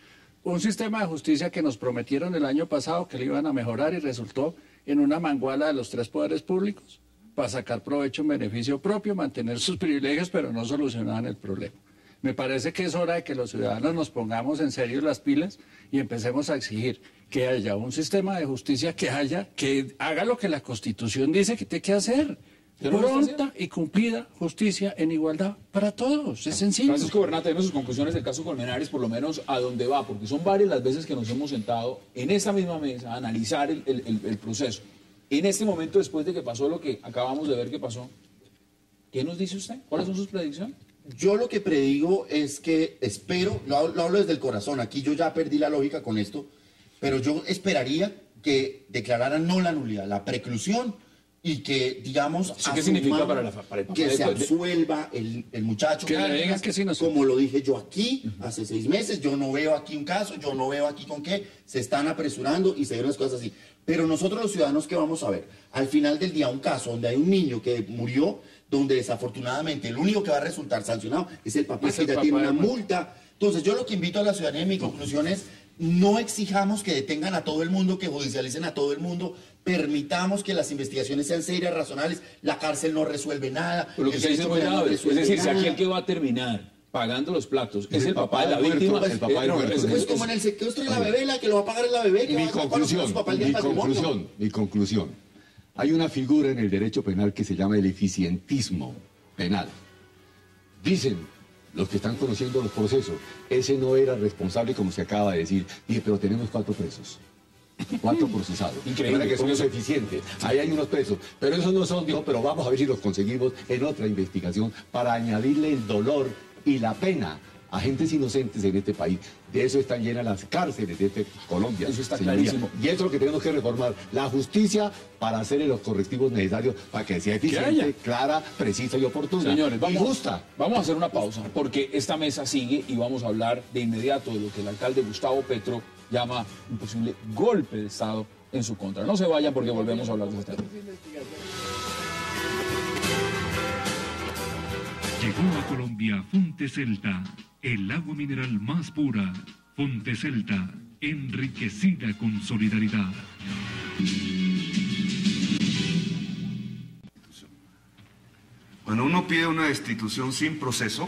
Speaker 2: Un sistema de justicia que nos prometieron el año pasado que le iban a mejorar y resultó en una manguala de los tres poderes públicos para sacar provecho en beneficio propio, mantener sus privilegios, pero no solucionaban el problema. Me parece que es hora de que los ciudadanos nos pongamos en serio las pilas y empecemos a exigir que haya un sistema de justicia que haga lo que la Constitución dice que tiene que hacer. Pronta y cumplida justicia en igualdad para todos, es sencillo.
Speaker 1: Francisco Bernat, deme sus conclusiones del caso Colmenares, por lo menos a dónde va, porque son varias las veces que nos hemos sentado en esa misma mesa a analizar el proceso. En este momento, después de que pasó lo que acabamos de ver que pasó, ¿qué nos dice usted? ¿Cuáles son sus predicciones?
Speaker 3: Yo lo que predigo es que espero, lo hablo desde el corazón, aquí yo ya perdí la lógica con esto, pero yo esperaría que declararan no la nulidad, la preclusión, y que, digamos,
Speaker 1: ¿qué significa para el
Speaker 3: que se absuelva el muchacho?
Speaker 2: Que le digan que sí, no sé.
Speaker 3: Como lo dije yo aquí, hace 6 meses, yo no veo aquí un caso, yo no veo aquí con qué, se están apresurando y se ven las cosas así. Pero nosotros los ciudadanos, ¿qué vamos a ver? Al final del día, un caso donde hay un niño que murió, donde desafortunadamente el único que va a resultar sancionado es el papá, que ya tiene una multa. Entonces, yo lo que invito a la ciudadanía, mi conclusión es, no exijamos que detengan a todo el mundo, que judicialicen a todo el mundo, permitamos que las investigaciones sean serias, razonables, la cárcel no resuelve nada.
Speaker 1: Pero lo que usted dice es muy grave, es decir, si aquí el que va a terminar pagando los platos es el papá de la víctima,
Speaker 3: es como en el secuestro de la bebé, la que lo va a pagar es la bebé.
Speaker 4: Mi conclusión. Hay una figura en el derecho penal que se llama el eficientismo penal. Dicen los que están conociendo los procesos, ese no era responsable como se acaba de decir. Dije, pero tenemos 4 presos. 4 procesados.
Speaker 1: Increíble
Speaker 4: que somos eficientes. Ahí hay unos presos. Pero esos no son, dijo, pero vamos a ver si los conseguimos en otra investigación para añadirle el dolor y la pena agentes inocentes en este país. De eso están llenas las cárceles de Colombia.
Speaker 1: Eso está
Speaker 4: señoría.
Speaker 1: clarísimo.
Speaker 4: Y eso es lo que tenemos que reformar, la justicia para hacerle los correctivos necesarios para que sea eficiente, clara, precisa y oportuna.
Speaker 1: Señores,
Speaker 4: y justa.
Speaker 1: Vamos a hacer una pausa porque esta mesa sigue y vamos a hablar de inmediato de lo que el alcalde Gustavo Petro llama un posible golpe de Estado en su contra. No se vayan porque volvemos a hablar de este tema.
Speaker 10: Llegó a Colombia Fonte Celta, el agua mineral más pura. Fonte Celta, enriquecida con solidaridad.
Speaker 11: Cuando uno pide una destitución sin proceso,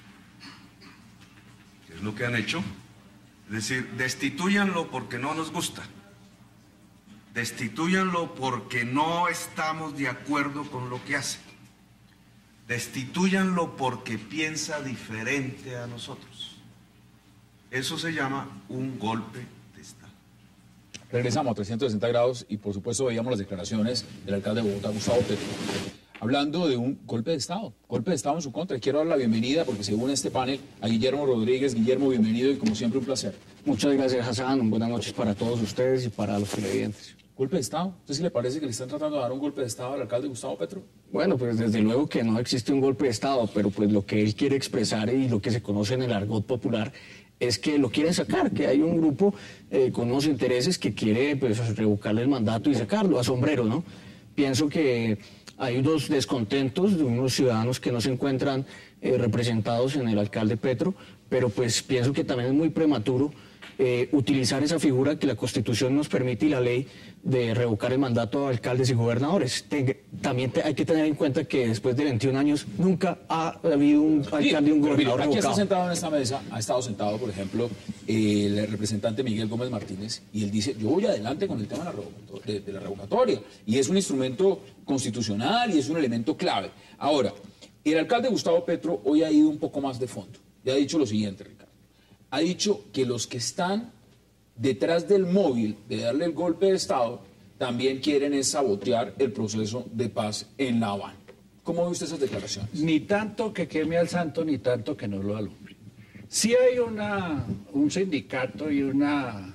Speaker 11: que es lo que han hecho, es decir, destituyanlo porque no nos gusta, destituyanlo porque no estamos de acuerdo con lo que hace, destituyanlo porque piensa diferente a nosotros. Eso se llama un golpe de Estado.
Speaker 1: Regresamos a 360 grados y por supuesto veíamos las declaraciones del alcalde de Bogotá, Gustavo Petro, hablando de un golpe de Estado en su contra. Y quiero dar la bienvenida, porque se une este panel, a Guillermo Rodríguez. Guillermo, bienvenido y como siempre un placer.
Speaker 12: Muchas gracias, Hassan. Buenas noches para todos ustedes y para los televidentes.
Speaker 1: ¿Golpe de Estado? ¿Usted sí le parece que le están tratando de dar un golpe de Estado al alcalde Gustavo Petro?
Speaker 12: Bueno, pues desde luego que no existe un golpe de Estado, pero pues lo que él quiere expresar y lo que se conoce en el argot popular es que lo quieren sacar, que hay un grupo con unos intereses que quiere pues revocarle el mandato y sacarlo a sombrero, ¿no? Pienso que hay unos descontentos de unos ciudadanos que no se encuentran representados en el alcalde Petro, pero pues pienso que también es muy prematuro utilizar esa figura que la Constitución nos permite y la ley de revocar el mandato a alcaldes y gobernadores. También hay que tener en cuenta que después de 21 años nunca ha habido un alcalde y un gobernador
Speaker 1: aquí
Speaker 12: revocado.
Speaker 1: está sentado en esta mesa, ha estado sentado, por ejemplo, el representante Miguel Gómez Martínez, y él dice, yo voy adelante con el tema de la revocatoria, y es un instrumento constitucional y es un elemento clave. Ahora, el alcalde Gustavo Petro hoy ha ido un poco más de fondo, y ha dicho lo siguiente, Ricardo. Ha dicho que los que están detrás del móvil de darle el golpe de Estado también quieren es sabotear el proceso de paz en La Habana. ¿Cómo ve usted esas declaraciones?
Speaker 2: Ni tanto que queme al santo, ni tanto que no lo alumbre. Sí hay un sindicato y un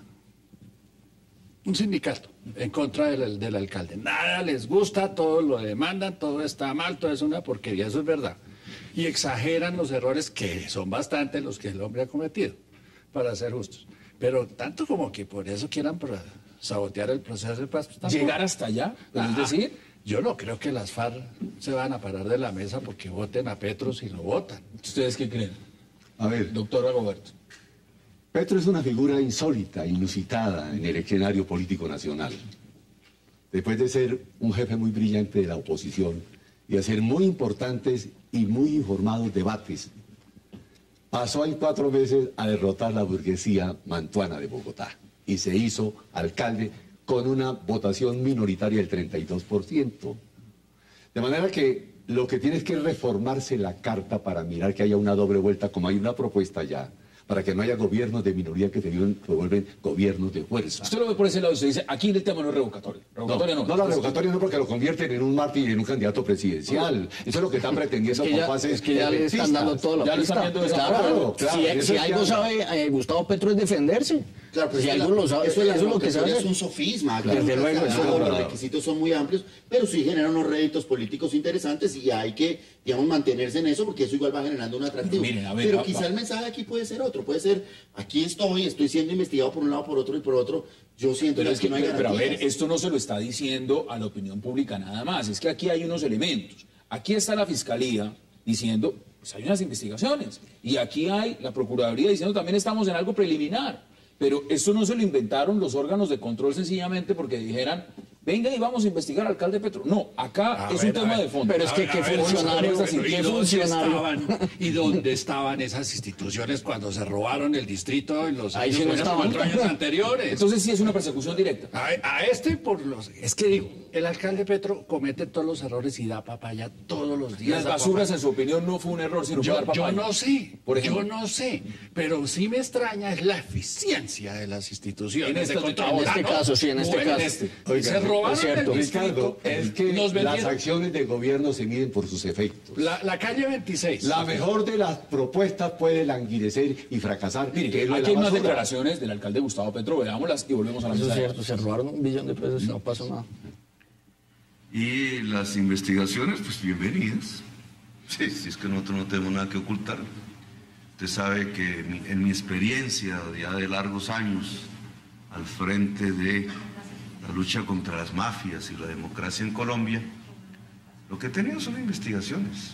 Speaker 2: sindicato en contra del alcalde. Nada les gusta, todo lo demandan, todo está mal, todo es una porquería, eso es verdad. Y exageran los errores, que son bastantes los que el hombre ha cometido, para ser justos. Pero tanto como que por eso quieran sabotear el proceso de paz. Pues,
Speaker 1: ¿llegar hasta allá? Es decir,
Speaker 2: yo no creo que las FARC se van a parar de la mesa porque voten a Petro si lo votan.
Speaker 1: ¿Ustedes qué creen?
Speaker 4: A ver,
Speaker 1: doctor Roberto.
Speaker 4: Petro es una figura insólita, inusitada en el escenario político nacional. Después de ser un jefe muy brillante de la oposición y hacer muy importantes y muy informados debates, pasó en 4 meses a derrotar la burguesía mantuana de Bogotá y se hizo alcalde con una votación minoritaria del 32%. De manera que lo que tiene es que reformarse la carta para mirar que haya una doble vuelta, como hay una propuesta ya, para que no haya gobiernos de minoría que se vuelven gobiernos de fuerza.
Speaker 1: Usted lo ve por ese lado y usted dice, aquí el tema no es revocatorio. Revocatoria no.
Speaker 4: No, la revocatoria no, porque lo convierten en un mártir y en un candidato presidencial. Eso es lo que están pretendiendo con fases.
Speaker 12: Es que ya le están dando todo lo que está.
Speaker 4: Claro,
Speaker 12: si algo sabe Gustavo Petro es defenderse.
Speaker 3: Claro, pero
Speaker 12: si algo lo sabe, eso es lo que sabe.
Speaker 3: Es un sofisma, claro.
Speaker 12: Desde luego,
Speaker 3: los requisitos son muy amplios, pero sí generan unos réditos políticos interesantes y hay que, digamos, mantenerse en eso porque eso igual va generando un atractivo.
Speaker 1: Miren, a ver,
Speaker 3: pero quizá el mensaje aquí puede ser otro, puede ser, aquí estoy siendo investigado por un lado, por otro y por otro, yo siento que no hay garantías.
Speaker 1: Pero a ver, esto no se lo está diciendo a la opinión pública nada más, es que aquí hay unos elementos. Aquí está la Fiscalía diciendo, pues hay unas investigaciones, y aquí hay la Procuraduría diciendo también estamos en algo preliminar. Pero esto no se lo inventaron los órganos de control sencillamente porque dijeran, venga y vamos a investigar al alcalde Petro. No, acá es un tema de fondo.
Speaker 12: Pero es que qué funcionario.
Speaker 2: ¿Y dónde estaban esas instituciones cuando se robaron el distrito en los
Speaker 12: años,
Speaker 2: 4 años anteriores?
Speaker 1: Entonces sí es una persecución directa.
Speaker 2: Es que digo, el alcalde Petro comete todos los errores y da papaya todos los días.
Speaker 1: Las basuras, en su opinión, no fue un error, sino dar papaya.
Speaker 2: Yo no sé,
Speaker 1: por ejemplo.
Speaker 2: yo no sé, pero sí me extraña es la eficiencia de las instituciones.
Speaker 12: En este caso, sí, en este caso.
Speaker 2: Se robaron
Speaker 12: Es cierto.
Speaker 2: el
Speaker 4: Ricardo, es que
Speaker 2: Nos
Speaker 4: las
Speaker 2: vendieron-
Speaker 4: acciones del gobierno se miden por sus efectos.
Speaker 2: La calle 26.
Speaker 4: La mejor de las propuestas puede languidecer y fracasar.
Speaker 1: Mire,
Speaker 4: que es lo de
Speaker 1: aquí hay
Speaker 4: la
Speaker 1: unas
Speaker 4: basura.
Speaker 1: declaraciones del alcalde Gustavo Petro, veámoslas y volvemos a la
Speaker 12: Eso es
Speaker 1: mesa.
Speaker 12: cierto, se robaron $1 billón de pesos y no pasó nada.
Speaker 11: Y las investigaciones, pues bienvenidas. Sí, es que nosotros no tenemos nada que ocultar. Usted sabe que en mi experiencia ya de largos años al frente de la lucha contra las mafias y la democracia en Colombia, lo que he tenido son investigaciones.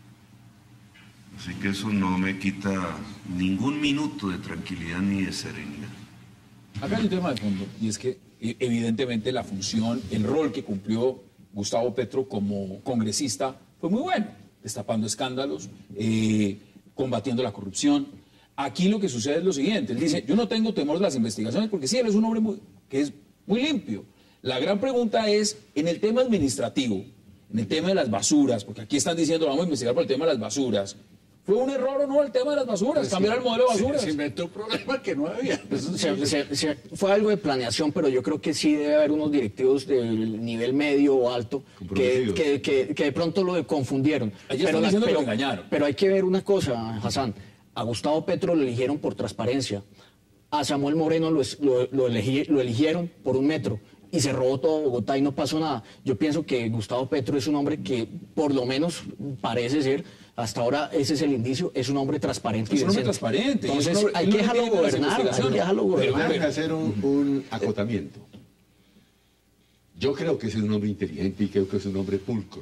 Speaker 11: Así que eso no me quita ningún minuto de tranquilidad ni de serenidad.
Speaker 1: Acá hay un tema de fondo, y es que evidentemente la función, el rol que cumplió Gustavo Petro como congresista fue muy bueno, destapando escándalos, combatiendo la corrupción. Aquí lo que sucede es lo siguiente, él dice, yo no tengo temor de las investigaciones porque sí, él es un hombre que es muy limpio. La gran pregunta es, en el tema administrativo, en el tema de las basuras, porque aquí están diciendo, vamos a investigar por el tema de las basuras, ¿fue un error o no el tema de las basuras? ¿Cambiar el modelo de basuras?
Speaker 2: Se inventó un problema que no había.
Speaker 12: Fue algo de planeación, pero yo creo que sí debe haber unos directivos del nivel medio o alto que de pronto lo confundieron.
Speaker 1: Allí están diciendo que lo engañaron.
Speaker 12: Pero hay que ver una cosa, Hassan. A Gustavo Petro lo eligieron por transparencia. A Samuel Moreno lo eligieron por 1 metro. Y se robó todo Bogotá y no pasó nada. Yo pienso que Gustavo Petro es un hombre que, por lo menos, parece ser, hasta ahora ese es el indicio, es un hombre transparente.
Speaker 1: Es un hombre transparente.
Speaker 12: Entonces hay que dejarlo gobernar, hay que dejarlo gobernar.
Speaker 4: Déjame hacer un acotamiento. Yo creo que es un hombre inteligente y creo que es un hombre pulcro.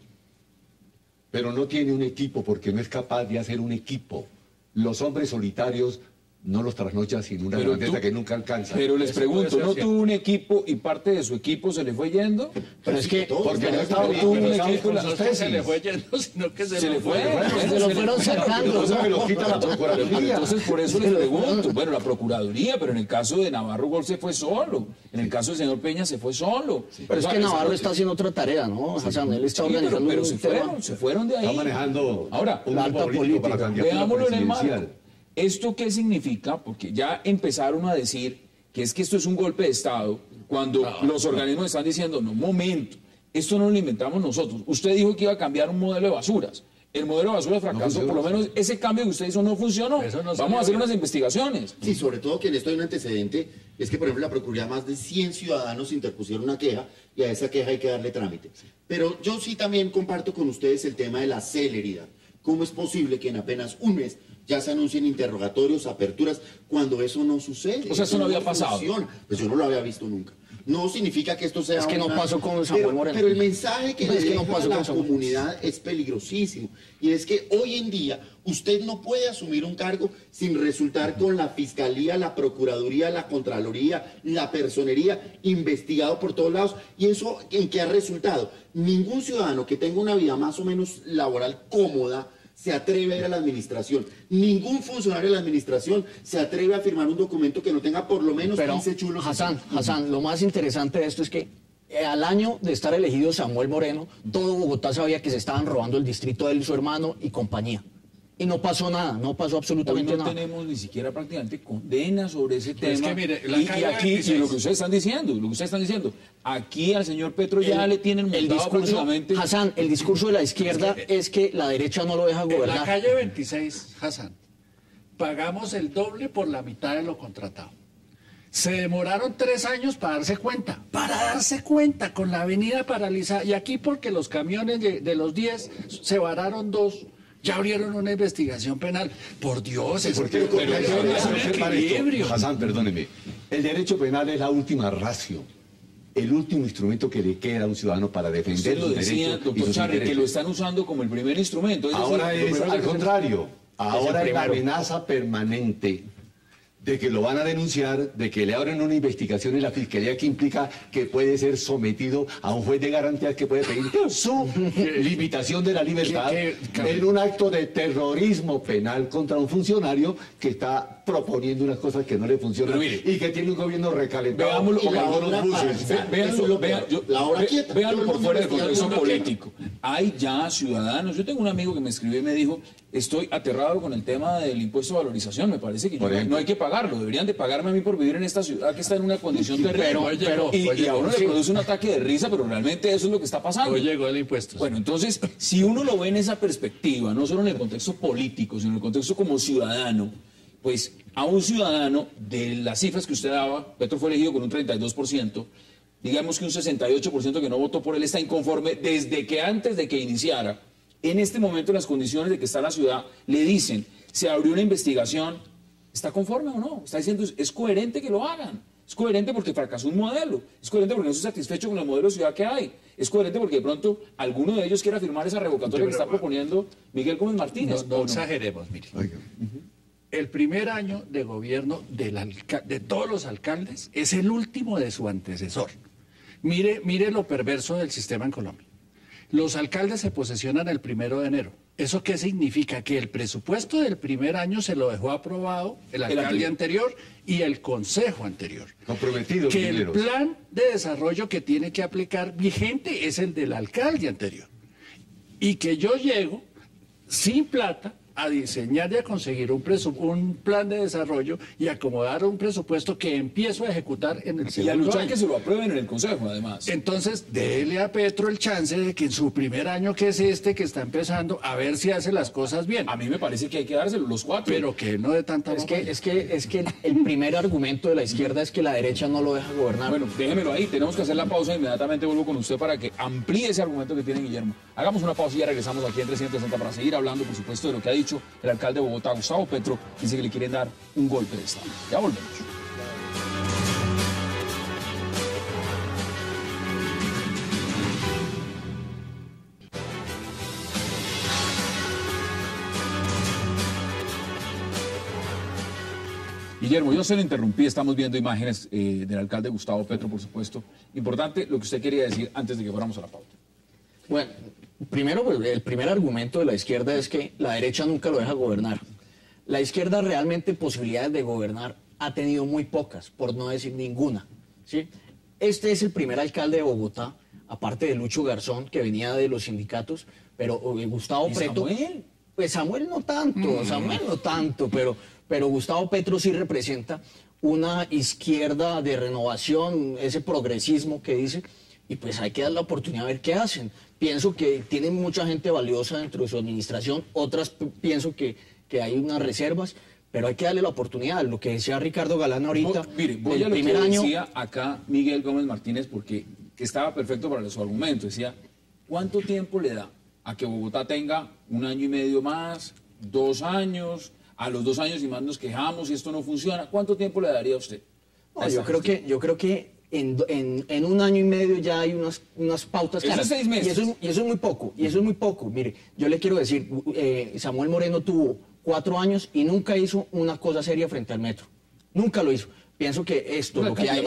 Speaker 4: Pero no tiene un equipo porque no es capaz de hacer un equipo. Los hombres solitarios no los trasnochan sin una grandeza que nunca alcanza.
Speaker 1: Pero les pregunto, ¿no tuvo un equipo y parte de su equipo se le fue yendo?
Speaker 12: Pero es que
Speaker 4: porque no estaba
Speaker 1: tuvo un
Speaker 4: organizado
Speaker 1: equipo,
Speaker 4: con sus tesis.
Speaker 2: Se le fue yendo, sino que se
Speaker 1: le fue.
Speaker 12: Se lo fueron sacando.
Speaker 4: Entonces me lo quita la Procuraduría.
Speaker 1: Entonces por eso les pregunto, bueno, la Procuraduría, pero en el caso de Navarro Gol se fue solo, en el caso del señor Peña se fue solo.
Speaker 12: Pero es que Navarro está haciendo otra tarea, ¿no? Hassan, él está organizando
Speaker 1: pero
Speaker 12: un
Speaker 1: se fueron de ahí.
Speaker 4: Está manejando
Speaker 1: Ahora,
Speaker 4: un
Speaker 12: la alta
Speaker 4: grupo político para la candidatura
Speaker 1: veámoslo en el marco.
Speaker 4: presidencial.
Speaker 1: ¿Esto qué significa? Porque ya empezaron a decir que es que esto es un golpe de Estado, cuando los organismos están diciendo, no, momento, esto no lo inventamos nosotros. Usted dijo que iba a cambiar un modelo de basuras. El modelo de basuras fracasó, por lo menos ese cambio que usted hizo no funcionó. Vamos a hacer unas investigaciones.
Speaker 3: Sí, sobre todo que en esto hay un antecedente, es que por ejemplo la Procuraduría, más de 100 ciudadanos interpusieron una queja y a esa queja hay que darle trámite. Pero yo sí también comparto con ustedes el tema de la celeridad. ¿Cómo es posible que en apenas un mes ya se anuncien interrogatorios, aperturas, cuando eso no sucede?
Speaker 1: O sea, eso no había pasado.
Speaker 3: Funciona. Pues yo no lo había visto nunca. No significa que esto sea
Speaker 12: Es que no pasó con Samuel Moreno.
Speaker 3: Pero el mensaje que
Speaker 12: No,
Speaker 3: le
Speaker 12: es que no
Speaker 3: deja
Speaker 12: pasó
Speaker 3: a la
Speaker 12: con Samuel.
Speaker 3: comunidad es peligrosísimo. Y es que hoy en día usted no puede asumir un cargo sin resultar con la Fiscalía, la Procuraduría, la Contraloría, la Personería, investigado por todos lados. ¿Y eso en qué ha resultado? Ningún ciudadano que tenga una vida más o menos laboral cómoda se atreve a ir a la administración. Ningún funcionario de la administración se atreve a firmar un documento que no tenga por lo menos
Speaker 12: Pero,
Speaker 3: 15 chulos.
Speaker 12: Hassan, lo más interesante de esto es que al año de estar elegido Samuel Moreno, todo Bogotá sabía que se estaban robando el distrito de él, su hermano y compañía. Y no pasó nada, no pasó
Speaker 1: Hoy
Speaker 12: absolutamente
Speaker 1: no
Speaker 12: nada.
Speaker 1: tenemos ni siquiera prácticamente condena sobre ese
Speaker 2: Pero es
Speaker 1: tema.
Speaker 2: que mire, la
Speaker 1: y
Speaker 2: calle
Speaker 1: aquí,
Speaker 2: 26.
Speaker 1: y lo que ustedes están diciendo, aquí al señor Petro ya le tienen
Speaker 12: El
Speaker 1: montado
Speaker 12: discurso,
Speaker 1: prácticamente.
Speaker 12: Hassan, el discurso de la izquierda es que la derecha no lo deja
Speaker 2: En la
Speaker 12: gobernar.
Speaker 2: calle 26, Hassan, pagamos el doble por la mitad de lo contratado. Se demoraron 3 años para darse cuenta, con la avenida paralizada. Y aquí porque los camiones de los 10 se vararon 2, ya abrieron una investigación penal. Por Dios, eso
Speaker 4: Porque
Speaker 2: es un equilibrio.
Speaker 4: Hassan, perdóneme. El derecho penal es la última ratio, el último instrumento que le queda a un ciudadano para defender
Speaker 1: Usted lo
Speaker 4: sus
Speaker 1: decía,
Speaker 4: derechos y
Speaker 1: doctor
Speaker 4: sus
Speaker 1: Charri, que
Speaker 4: intereses.
Speaker 1: lo están usando como el primer instrumento.
Speaker 4: Ahora
Speaker 1: decir, lo
Speaker 4: es
Speaker 1: primero
Speaker 4: al
Speaker 1: que hacen-
Speaker 4: contrario. Ahora es la
Speaker 12: primero.
Speaker 4: amenaza permanente de que lo van a denunciar, de que le abren una investigación en la fiscalía que implica que puede ser sometido a un juez de garantías que puede pedir su limitación de la libertad en un acto de terrorismo penal contra un funcionario que está proponiendo unas cosas que no le funcionan
Speaker 1: Pero mire,
Speaker 4: y que tiene un gobierno recalentado
Speaker 1: veámoslo,
Speaker 4: como
Speaker 3: la
Speaker 4: algunos
Speaker 3: obra
Speaker 4: buses.
Speaker 3: paralizada. Eso es
Speaker 1: Véanlo,
Speaker 3: lo peor. La hora quieta.
Speaker 1: véanlo
Speaker 3: Todo el
Speaker 1: por
Speaker 3: mundo
Speaker 1: fuera del
Speaker 3: investigando
Speaker 1: contexto
Speaker 3: la hora quieta.
Speaker 1: político. hay ya ciudadanos. Yo tengo un amigo que me escribió y me dijo, estoy aterrado con el tema del impuesto de valorización, me parece que no hay que pagarlo, deberían de pagarme a mí por vivir en esta ciudad que está en una condición terrible. Y a uno le produce un ataque de risa, pero realmente eso es lo que está pasando.
Speaker 2: Hoy llegó el impuesto.
Speaker 1: Bueno, entonces, si uno lo ve en esa perspectiva, no solo en el contexto político, sino en el contexto como ciudadano, pues a un ciudadano, de las cifras que usted daba, Petro fue elegido con un 32%, digamos que un 68% que no votó por él está inconforme desde que antes de que iniciara. En este momento, las condiciones de que está la ciudad, le dicen, se abrió una investigación, ¿está conforme o no? Está diciendo, es coherente que lo hagan. Es coherente porque fracasó un modelo. Es coherente porque no estoy satisfecho con el modelo de ciudad que hay. Es coherente porque de pronto alguno de ellos quiera firmar esa revocatoria que está proponiendo Miguel Gómez Martínez.
Speaker 2: No exageremos, mire. El primer año de gobierno de todos los alcaldes es el último de su antecesor. Mire lo perverso del sistema en Colombia. Los alcaldes se posesionan el 1 de enero. ¿Eso qué significa? Que el presupuesto del primer año se lo dejó aprobado el alcalde anterior y el consejo anterior.
Speaker 4: Comprometido.
Speaker 2: Que el plan de desarrollo que tiene que aplicar vigente es el del alcalde anterior. Y que yo llego sin plata a diseñar y a conseguir un plan de desarrollo y acomodar un presupuesto que empiezo a ejecutar en el segundo año.
Speaker 1: Y a luchar que se lo aprueben en el Consejo, además.
Speaker 2: Entonces, dele a Petro el chance de que en su primer año, que es este, que está empezando, a ver si hace las cosas bien.
Speaker 1: A mí me parece que hay que dárselo los 4.
Speaker 2: Pero que no de tanta
Speaker 12: es que el primer argumento de la izquierda es que la derecha no lo deja gobernar.
Speaker 1: Bueno, déjemelo ahí, tenemos que hacer la pausa, inmediatamente vuelvo con usted para que amplíe ese argumento que tiene Guillermo. Hagamos una pausa y ya regresamos aquí en 360 para seguir hablando, por supuesto, de lo que ha dicho el alcalde de Bogotá, Gustavo Petro, dice que le quieren dar un golpe de Estado. Ya volvemos. Guillermo, yo se lo interrumpí, estamos viendo imágenes del alcalde Gustavo Petro, por supuesto. Importante lo que usted quería decir antes de que fuéramos a la pauta.
Speaker 12: Bueno, primero, pues, el primer argumento de la izquierda es que la derecha nunca lo deja gobernar. La izquierda realmente posibilidades de gobernar ha tenido muy pocas, por no decir ninguna, ¿sí? Este es el primer alcalde de Bogotá, aparte de Lucho Garzón, que venía de los sindicatos, pero Gustavo Petro...
Speaker 1: ¿Samuel?
Speaker 12: Pues Samuel no tanto, pero Gustavo Petro sí representa una izquierda de renovación, ese progresismo que dice, y pues hay que dar la oportunidad a ver qué hacen. Pienso que tienen mucha gente valiosa dentro de su administración, otras pienso que hay unas reservas, pero hay que darle la oportunidad. Lo que decía Ricardo Galán ahorita,
Speaker 1: voy a lo que decía acá Miguel Gómez Martínez, porque estaba perfecto para su argumento. Decía, ¿cuánto tiempo le da a que Bogotá tenga 1 año y medio más, 2 años? A los 2 años y más nos quejamos y esto no funciona. ¿Cuánto tiempo le daría a usted?
Speaker 12: No, yo creo que en 1 año y medio ya hay unas pautas
Speaker 1: claras. Eso es 6 meses.
Speaker 12: Y eso es muy poco, Mire, yo le quiero decir, Samuel Moreno tuvo 4 años y nunca hizo una cosa seria frente al metro. Nunca lo hizo. Pienso que esto, lo que hay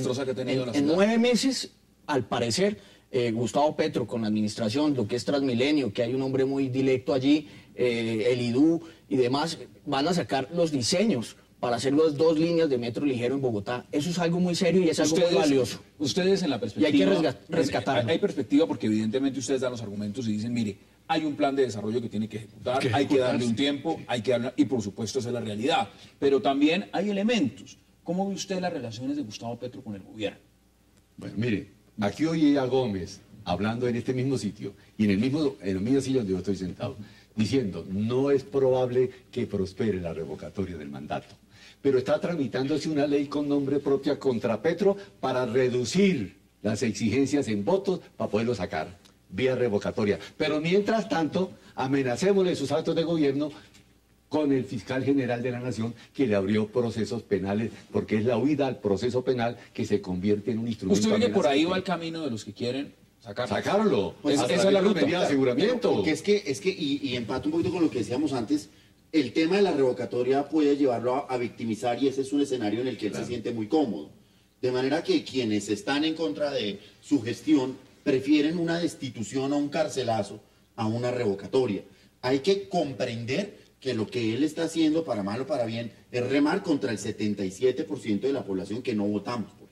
Speaker 12: en 9 meses, al parecer, Gustavo Petro con la administración, lo que es Transmilenio, que hay un hombre muy directo allí, el IDU y demás, van a sacar los diseños para hacer las 2 líneas de metro ligero en Bogotá. Eso es algo muy serio y es algo muy valioso.
Speaker 1: Ustedes en la perspectiva...
Speaker 12: Y hay que rescatarlo.
Speaker 1: Hay perspectiva porque evidentemente ustedes dan los argumentos y dicen, mire, hay un plan de desarrollo que tiene que ejecutar, hay que darle un tiempo, y por supuesto esa es la realidad. Pero también hay elementos. ¿Cómo ve usted las relaciones de Gustavo Petro con el gobierno?
Speaker 4: Bueno, mire, aquí oye a Gómez hablando en este mismo sitio y en el mismo sitio donde yo estoy sentado, diciendo, no es probable que prospere la revocatoria del mandato. Pero está tramitándose una ley con nombre propia contra Petro para reducir las exigencias en votos para poderlo sacar vía revocatoria. Pero mientras tanto, amenacémosle sus actos de gobierno con el fiscal general de la Nación que le abrió procesos penales, porque es la huida al proceso penal que se convierte en un instrumento.
Speaker 1: ¿Usted cree que por ahí va el camino de los que quieren
Speaker 4: sacarlo?
Speaker 3: Pues
Speaker 4: esa es la ruta de aseguramiento.
Speaker 3: Porque es que y empato un poquito con lo que decíamos antes, el tema de la revocatoria puede llevarlo a victimizar y ese es un escenario en el que él se siente muy cómodo. De manera que quienes están en contra de su gestión prefieren una destitución o un carcelazo a una revocatoria. Hay que comprender que lo que él está haciendo, para mal o para bien, es remar contra el 77% de la población que no votamos por él.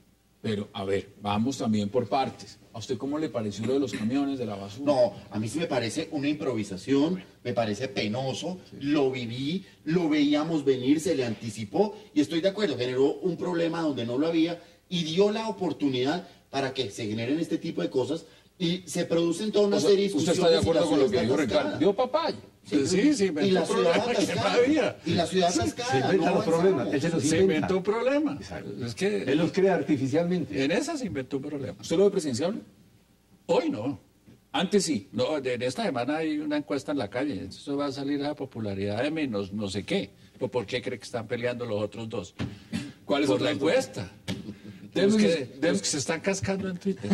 Speaker 1: Pero, a ver, vamos también por partes. ¿A usted cómo le pareció lo de los camiones de la basura?
Speaker 3: No, a mí sí me parece una improvisación, me parece penoso, lo viví, lo veíamos venir, se le anticipó y estoy de acuerdo, generó un problema donde no lo había y dio la oportunidad para que se generen este tipo de cosas y se producen toda una serie de discusiones.
Speaker 1: ¿Usted está de acuerdo con lo que dijo Ricardo? ¿Dio papaya?
Speaker 2: Sí,
Speaker 3: y la ciudad atascada. Y la ciudad atascada.
Speaker 4: Se inventa los problemas. Él
Speaker 2: se inventó un problema. Es que
Speaker 4: él los crea artificialmente.
Speaker 2: En esa se inventó un problema.
Speaker 1: ¿Usted lo ve presidenciable?
Speaker 2: Hoy no.
Speaker 1: Antes sí.
Speaker 2: No, en esta semana hay una encuesta en la calle. Eso va a salir a la popularidad de menos no sé qué. ¿Por qué cree que están peleando los otros dos?
Speaker 1: ¿Cuál es
Speaker 2: por la encuesta? Los que se están cascando en Twitter.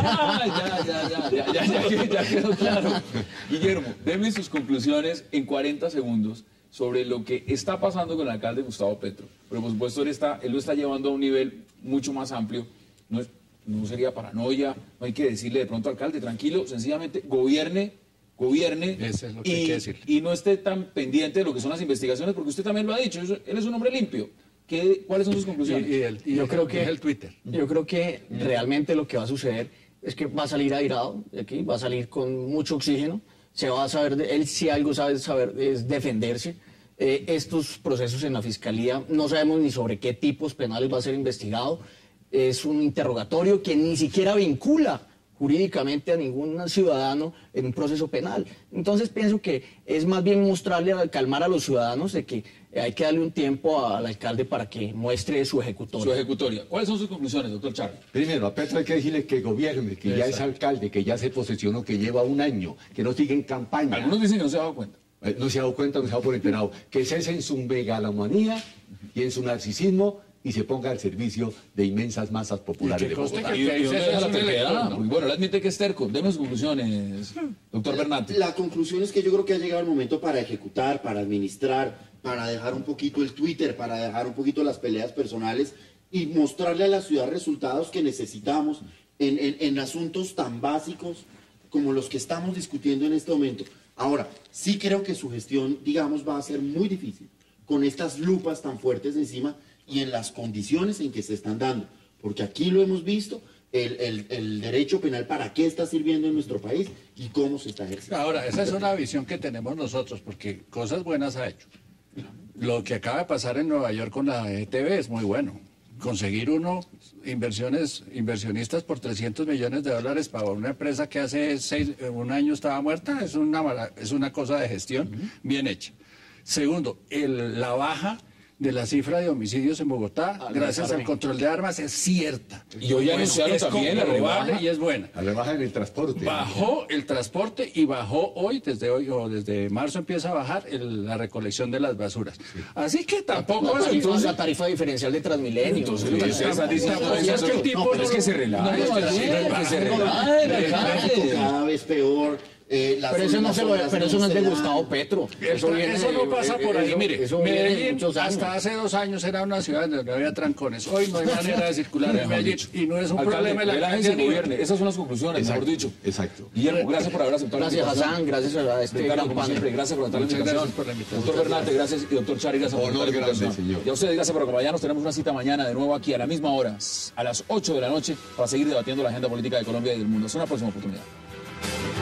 Speaker 1: Ya quedó claro. Guillermo, denme sus conclusiones en 40 segundos sobre lo que está pasando con el alcalde Gustavo Petro. Pero por supuesto él lo está llevando a un nivel mucho más amplio. No sería paranoia, no hay que decirle de pronto, alcalde, tranquilo, sencillamente gobierne.
Speaker 2: Eso es lo que hay que decir.
Speaker 1: Y no esté tan pendiente de lo que son las investigaciones, porque usted también lo ha dicho, él es un hombre limpio. ¿Cuáles son sus conclusiones?
Speaker 2: Yo creo que
Speaker 12: el Twitter. Yo creo que realmente lo que va a suceder es que va a salir airado de aquí, va a salir con mucho oxígeno, se va a saber, él si algo sabe saber es defenderse. Estos procesos en la Fiscalía no sabemos ni sobre qué tipos penales va a ser investigado. Es un interrogatorio que ni siquiera vincula jurídicamente a ningún ciudadano en un proceso penal. Entonces pienso que es más bien mostrarle, calmar a los ciudadanos de que hay que darle un tiempo al alcalde para que muestre su ejecutoria.
Speaker 1: ¿Cuáles son sus conclusiones, doctor Charri?
Speaker 4: Primero, a Petro hay que decirle que gobierne, que ya es alcalde, que ya se posesionó, que lleva un año, que no sigue en campaña.
Speaker 1: Algunos dicen que no se ha dado cuenta.
Speaker 4: No se ha dado cuenta, no se ha dado por enterado. Que cese en su megalomanía y en su narcisismo y se ponga al servicio de inmensas masas populares de Bogotá.
Speaker 1: Bueno, él admite que es terco. Deme sus conclusiones, doctor Bernate.
Speaker 3: La conclusión es que yo creo que ha llegado el momento para ejecutar, para administrar, para dejar un poquito el Twitter, para dejar un poquito las peleas personales y mostrarle a la ciudad resultados que necesitamos en asuntos tan básicos como los que estamos discutiendo en este momento. Ahora, sí creo que su gestión, digamos, va a ser muy difícil con estas lupas tan fuertes encima y en las condiciones en que se están dando, porque aquí lo hemos visto, el derecho penal para qué está sirviendo en nuestro país y cómo se está ejerciendo.
Speaker 2: Ahora, esa es una visión que tenemos nosotros, porque cosas buenas ha hecho. Lo que acaba de pasar en Nueva York con la ETV es muy bueno. Conseguir inversionistas por $300 millones para una empresa que hace un año estaba muerta es una cosa de gestión bien hecha. Segundo, la baja de la cifra de homicidios en Bogotá, gracias al control de armas, es cierta.
Speaker 1: Y hoy anunciaron también la rebaja.
Speaker 2: Y es buena.
Speaker 4: La rebaja en el transporte.
Speaker 2: Bajó el transporte y bajó desde marzo empieza a bajar la recolección de las basuras. Sí. Así que tampoco
Speaker 12: es la tarifa diferencial de Transmilenio.
Speaker 1: Es que se relaja.
Speaker 3: Cada vez peor.
Speaker 12: Pero eso no es de Gustavo Petro.
Speaker 2: Eso no pasa por ahí. Mire, Medellín hasta hace 2 años era una ciudad donde no había trancones. Hoy no hay manera de circular en Medellín y no es un problema de la
Speaker 1: agencia gobierne. Esas son las conclusiones, mejor dicho.
Speaker 4: Exacto.
Speaker 1: Guillermo, gracias por haber aceptado la invitación.
Speaker 12: Gracias, Hassan, gracias a este gran panel.
Speaker 1: Gracias por aceptar la invitación. Doctor Bernate, gracias. Y doctor Charri, gracias por aceptar la invitación. Y a ustedes, gracias por acompañarnos. Tenemos una cita mañana de nuevo aquí a la misma hora, a las 8 de la noche, para seguir debatiendo la agenda política de Colombia y del mundo. Hasta una próxima oportunidad.